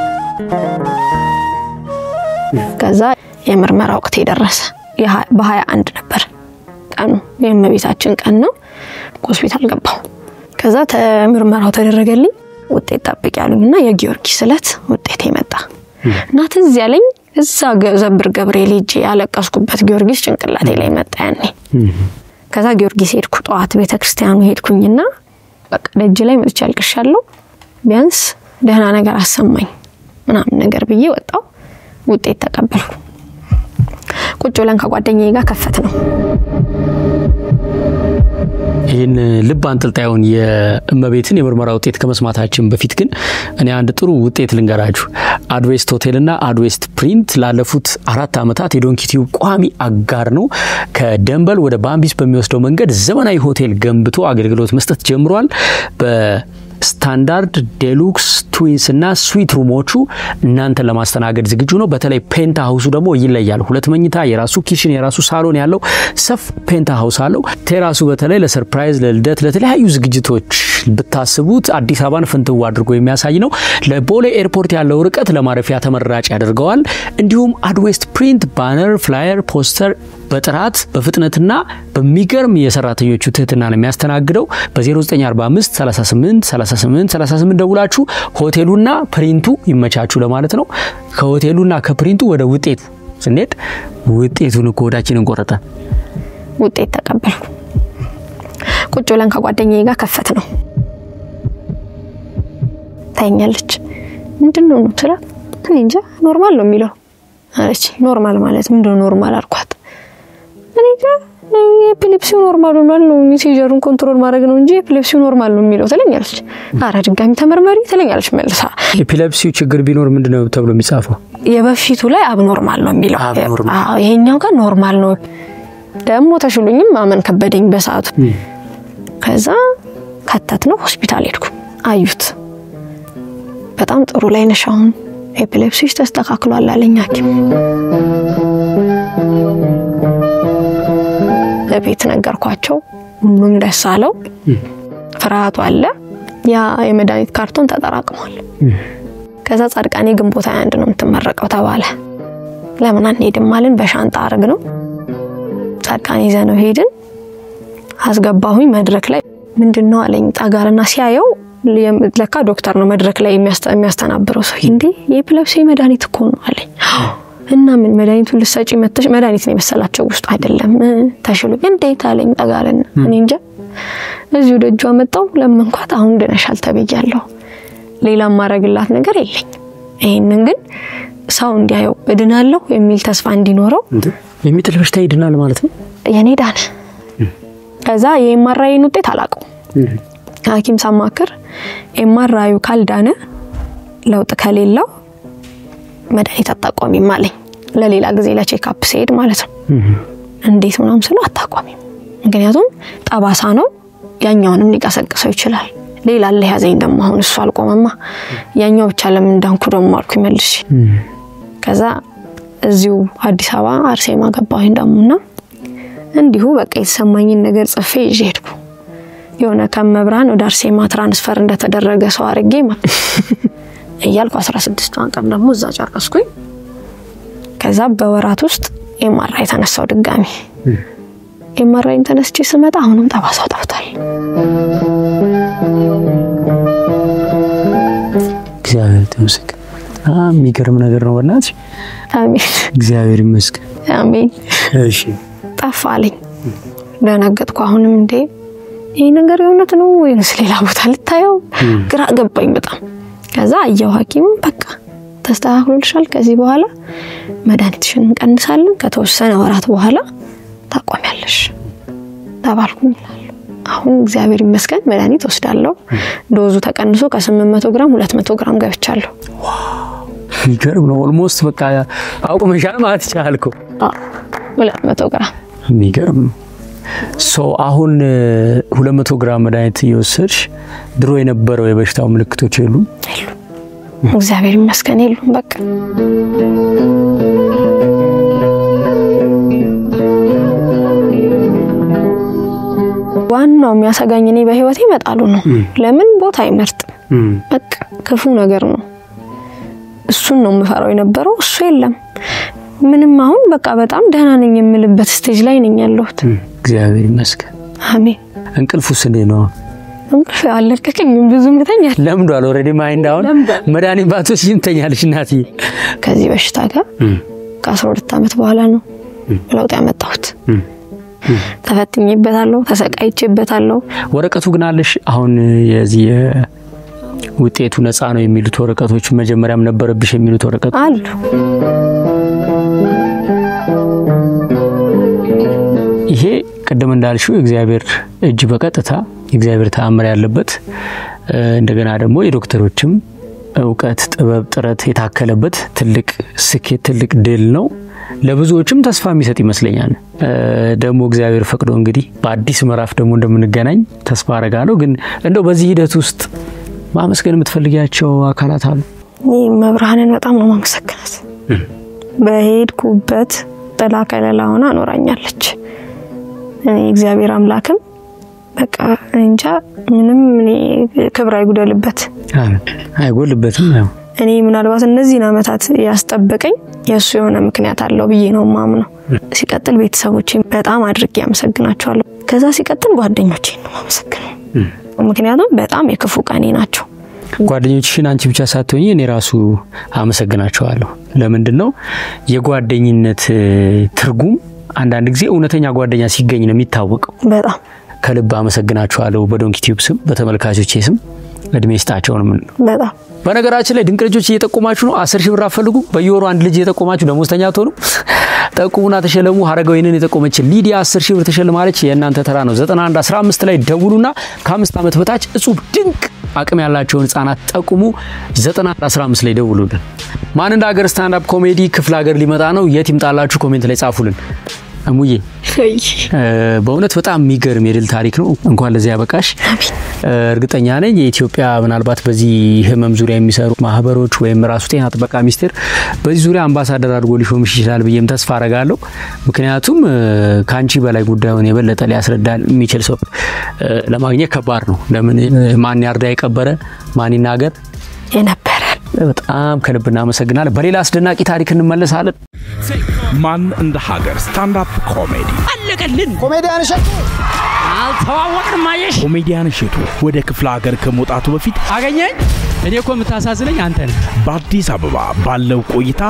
ከዛ የምርመራ ወቅት ደረሰ በ21 ነበር ቀኑ የመቤታችን ቀን ነው ሆስፒታል ገባው ከዛ ምርመራው ተደረገልኝ ውጤት ጠብቅ ያሉኝና የጊዮርጊስ ስለት ውጤት ይመጣ እና ትዝ ያለኝ እዛ ዘብር ገብርኤል ሄጄ ያለቀስኩበት ጊዮርጊስ ጭንቅላቴ ላይ መጣ ያኔ ከዛ ጊዮርጊስ ሄድኩ ጧት ቤተክርስቲያኑ ሄድኩኝና በቃ ደጅ ላይ መጥቻ አልቅሻለሁ ቢያንስ ደህና ነገር አሰማኝ ምናምን ነገር ብዬ ወጣው ውጤት ተቀበልኩ ቁጭ ብለን ከጓደኛዬ ጋር ከፈት ነው ይሄን ልብ አንጠልጣዩን የእመቤትን የምርመራ ውጤት ከመስማታችን በፊት ግን እኔ አንድ ጥሩ ውጤት ልንገራችሁ አድዌስት ሆቴልና አድዌስት ፕሪንት ላለፉት 4 አመታት የዶንኪቲው ቋሚ አጋር ነው ከደንበል ወደ ባምቢስ በሚወስደው መንገድ ዘመናዊ ሆቴል ገንብቶ አገልግሎት መስጠት ጀምሯል ስታንዳርድ ዴሉክስ ትዊንስ እና ስዊት ሩሞቹ እናንተ ለማስተናገድ ዝግጁ ነው በተለይ ፔንታ ሃውሱ ደግሞ ይለያል ሁለት መኝታ የራሱ ኪችን የራሱ ሳሎን ያለው ሰፍ ፔንታ ሃውስ አለው ቴራሱ በተለይ ለሰርፕራይዝ ለልደት ለተለያዩ ዝግጅቶች ብታስቡት አዲስ አበባን ፍንትው አድርጎ የሚያሳይ ነው ለቦሌ ኤርፖርት ያለው ርቀት ለማረፊያ ተመራጭ ያደርገዋል እንዲሁም አድዌስት ፕሪንት ባነር ፍላየር ፖስተር በጥራት በፍጥነትና በሚገርም የሰራተኞቹ ትህትና ነው የሚያስተናግደው በ0945 38 ደውላችሁ ሆቴሉና ፕሪንቱ ይመቻቹ ለማለት ነው ከሆቴሉና ከፕሪንቱ ወደ ውጤቱ ስንሄድ ውጤቱን ኮዳችንን ቆረጠ ውጤት ተቀበልኩ ቁጭ ብለን ከጓደኛዬ ጋር ከፈት ነው ታኛለች ምንድነው ነው ትላ እንጃ ኖርማል ነው የሚለው አለች ኖርማል ማለት ምንድነው ኖርማል አልኳት እኔ ኤፒሌፕሲ ኖርማል ነው ሲጀሩን ኮንትሮል ማድረግ ነው እንጂ ኤፒሌፕሲ ኖርማል ነው የሚለው ትለኛለች አረ ድጋሚ ተመርመሪ ትለኛለች መልሳ ኤፒሌፕሲ ችግር ቢኖር ምንድነው ተብሎ የሚጻፈው የበፊቱ ላይ አብኖርማል ነው የሚለው አዎ ይሄኛው ጋር ኖርማል ነው ደግሞ ተሽሉኝም ማመን ከበደኝ በሰዓቱ ከዛ ከተት ነው ሆስፒታል ሄድኩ አዩት በጣም ጥሩ ላይ ነሽ አሁን ኤፒሌፕሲ ተስተካክሏል አለኝ ሐኪም ለቤት ነገርኳቸው ሁሉም ደስ አለው ፍርሃቱ አለ ያ የመድኃኒት ካርቶን ተጠራቅሟል ከዛ ጻድቃኔ ግንቦት 21 ነው የምትመረቀው ተባለ ለምን አንሄድም ማለን በሻንጣ አርግ ነው ጻድቃኔ ዘነው ሄድን አስገባሁኝ መድረክ ላይ ምንድነው አለኝ ጣጋርና ሲያየው ለካ ዶክተር ነው መድረክ ላይ የሚያስተናብረው ሰው እንዴ የኤፒሌፕሲ መድኃኒት እኮ ነው አለኝ እና ምን መድኃኒቱን ልሰጪ መጥተሽ መድኃኒት ነው መሰላቸው ውስጥ አይደለም ታሽሉ እንዴት አለኝ ጣጋርና እኔ እንጃ እዚሁ ደጇ መጣው ለምንኳት አሁን ደነሻል ተበያለሁ ሌላ ማረግላት ነገር የለኝ ይሄንን ግን ሰው እንዲያየው እድናለሁ የሚል ተስፋ እንዲኖረው የሚጥልበሽታ ይድናል ማለት ነው የኔ ዳን ከዛ የኤምአርአይን ውጤት አላቀው ሐኪም ሳማከር ኤምአርአዩ ካልዳነ ለውጥ ከሌለው መድኃኒት አጣቋሚ ማለኝ ለሌላ ጊዜ ለቼክአፕ ሲሄድ ማለት ነው እንዴት ምናም ስለ አጣቋሚ ምክንያቱም ጠባሳ ነው ያኛውንም ሊቀሰቅሰው ይችላል ሌላ ለያዘኝ ደም አሁን እሱ አልቆመማ ያኛው ብቻ ለምን እንዳንኩ ደም አልኩ ይመልሽ ከዛ እዚሁ አዲስ አበባ አርሴማ ገባሁኝ ደምና እንዲሁ በቃ የተሰማኝን ነገር ጽፌ ይሄድኩ የሆነ ከመብራን ወደ አርሴማ ትራንስፈር እንደተደረገ ሰው አርጌ ማለት እያልኩ 16 ቀን ደግሞ እዛ ጨረስኩኝ ከዛ በወራት ውስጥ ኤምአርአይ ተነሳው ድጋሚ ኤምአርአይ ተነስቼ ስመጣ አሁንም ጠባሳው ጠፍቷል እግዚአብሔር ይመስገን የሚገርም ነገር ነው በእናትሽ አሜን እግዚአብሔር ይመስገን አሜን እሺ ጠፋልኝ ደነገጥኩ አሁንም እንዴ ይሄ ነገር የሆነት ነው ወይስ ሌላ ቦታ ልታየው ግራ ገባኝ በጣም ከዛ አየው ሐኪም በቃ ተስተካክሎልሻል ከዚህ በኋላ መድኃኒትሽን እንቀንሳለን ከተወሰነ ወራት በኋላ ታቆሚያለሽ ተባልኩኝ አሁን እግዚአብሔር ይመስገን መድኃኒት ወስዳለሁ ዶዙ ተቀንሶ ከ800 ግራም 200 ግራም ገብቻለሁ ይገርም ነው ኦልሞስት በቃ አቆመሻል ማለት ይቻላልኩ 200 ግራም ይገርም ሶ አሁን 200 ግራም መድኃኒት ይወስድሽ ድሮ የነበረው የበሽታው ምልክቶች የሉም እግዚአብሔር ይመስገን የሉም በቃ ዋናው የሚያሰጋኝ እኔ በህይወቴ መጣሉ ነው ለምን ቦታ አይመርጥ በቃ ክፉ ነገር ነው እሱን ነው የምፈራው የነበረው እሱ የለም ምንም አሁን በቃ በጣም ደህና ነኝ የምልበት ስቴጅ ላይ ነኝ ያለሁት እግዚአብሔር ይመስገን አሜን እንቅልፉስ እንዴ ነው እንቅልፍ አለቀቀኝ ብዙ ምተኛል ለምዷል ኦሬዲ ማይንድ አሁን መድኃኒት ባትወስጂ እንተኛለሽ እናቴ ከዚህ በሽታ ጋር ከ12 አመት በኋላ ነው ለውጥ ያመጣሁት ተፈትኜበታለሁ ተሰቃይቼበታለሁ ወረቀቱ ግን አለሽ አሁን የዚህ ውጤቱ ነፃ ነው የሚሉት ወረቀቶች መጀመሪያም ነበርብሽ የሚሉት ወረቀት አሉ ይሄ ቀደም እንዳልሽው እግዚአብሔር እጅ በቀጥታ እግዚአብሔር ተአምር ያለበት እንደገና ደግሞ የዶክተሮችም ዕውቀት ጥበብ ጥረት የታከለበት ትልቅ ስኬት ትልቅ ድል ነው ለብዙዎችም ተስፋ የሚሰጥ ይመስለኛል ደግሞ እግዚአብሔር ፈቅዶ እንግዲህ በአዲስ ምዕራፍ ደግሞ እንደምንገናኝ ተስፋ አረጋለሁ ግን እንደው በዚህ ሂደት ውስጥ ማመስገን የምትፈልጊያቸው አካላት አሉ መብራንን በጣም ነው ማመሰግናት በሄድኩበት ጥላ ከለላ ሆና ኖራኛለች እግዚአብሔር አምላክም በቃ እንጃ ምንም ክብር አይጉደልበት አሜን አይጎልበትም ነው እኔ ምናልባት እነዚህ አመታት ያስጠበቀኝ የሱ የሆነ ምክንያት አለው ብዬ ነው ማምነው ሲቀጥል ቤተሰቦቼ በጣም አድርጌ ያመሰግናቸዋለሁ ከዛ ሲቀጥል ጓደኞቼ ነው ማመሰግነው ምክንያቱም በጣም የክፉ ቀኔ ናቸው ጓደኞችሽን አንቺ ብቻ ሳትሆኚ እኔ ራሱ አመሰግናቸዋለሁ ለምንድነው የጓደኝነት ትርጉም አንዳንድ ጊዜ እውነተኛ ጓደኛ ሲገኝ ነው የሚታወቀው በጣም ከልብ አመሰግናቸዋለሁ በዶንኪ ቲዩብ ስም በተመልካቾቼ ስም እድሜ ይስጣቸው ነው በጣም በነገራችን ላይ ድንቅ ልጆች እየጠቆማችሁ ነው 10 ሺህ ብር አፈልጉ በየወሩ አንድ ልጅ እየጠቆማችሁ ደሞዝተኛ ትሆኑ ጠቁሙና ተሸለሙ ሀረጋዊንን የጠቆመች ሊዲያ 10 ሺህ ብር ተሸልማለች የእናንተ ተራ ነው 9115 ላይ ደውሉና ከ5 ዓመት በታች እጹብ ድንቅ አቅም ያላቸውን ህፃናት ጠቁሙ 9115 ላይ ደውሉልን ማን እንደ ሀገር ስታንድ አፕ ኮሜዲ ክፍለ ሀገር ሊመጣ ነው የት ይምጣላችሁ ኮሜንት ላይ ጻፉልን አሙዬ በእውነት በጣም የሚገርም የድል ታሪክ ነው እንኳን ለዚህ ያበቃሽ እርግጠኛ ነኝ የኢትዮጵያ ምናልባት በዚህ ህመም ዙሪያ የሚሰሩ ማህበሮች ወይም ራሱ ጤና ጥበቃ ሚኒስቴር በዚህ ዙሪያ አምባሳደር አድርጎ ሊሾምሽ ይችላል ብዬም ተስፋ አረጋለሁ ምክንያቱም ካንቺ በላይ ጉዳዩን የበለጠ ሊያስረዳል የሚችል ሰው ለማግኘት ከባድ ነው ለምን ማን ያርዳ የቀበረ ማን ይናገር የነበረ በጣም ከልብና መሰግናለሁ በሌላ አስደናቂ ታሪክ እንመለሳለን ማን እንደ ሀገር ስታንድ አፕ ኮሜዲ አለቀልን ኮሜዲያን እሸቱ አልተዋወቅንም ማየሽ ኮሜዲያን እሸቱ ወደ ክፍለ ሀገር ከመውጣቱ በፊት አገኘኝ እኔ እኮ የምታሳዝነኝ አንተ ነህ በአዲስ አበባ ባለው ቆይታ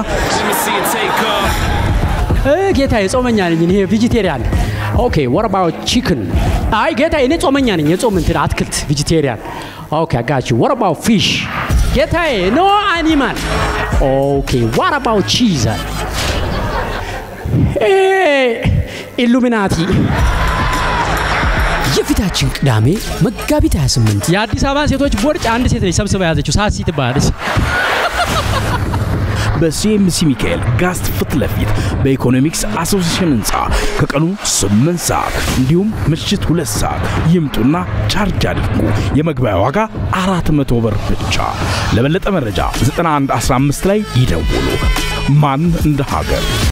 ጌታዬ ጾመኛ ነኝ እኔ ቬጂቴሪያን ኦኬ what about chicken አይ ጌታዬ እኔ ጾመኛ ነኝ የጾም እንትን አትክልት ቬጂቴሪያን ኦኬ I got you what about fish ጌታዬ no animal okay what about cheese ኢሉሚናቲ የፊታችን ቅዳሜ መጋቢት 28 የአዲስ አበባ ሴቶች ቦርጭ አንድ ሴት ነች ሰብስባ ያዘችው ሳሲ ትባላለች በሲኤምሲ ሚካኤል ጋስት ፊት ለፊት በኢኮኖሚክስ አሶሲዬሽን ህንጻ ከቀኑ 8 ሰዓት እንዲሁም ምሽት 2 ሰዓት ይምጡና ቻርጅ አድርጉ የመግቢያ ዋጋ 400 ብር ብቻ ለበለጠ መረጃ 9115 ላይ ይደውሉ ማን እንደ ሀገር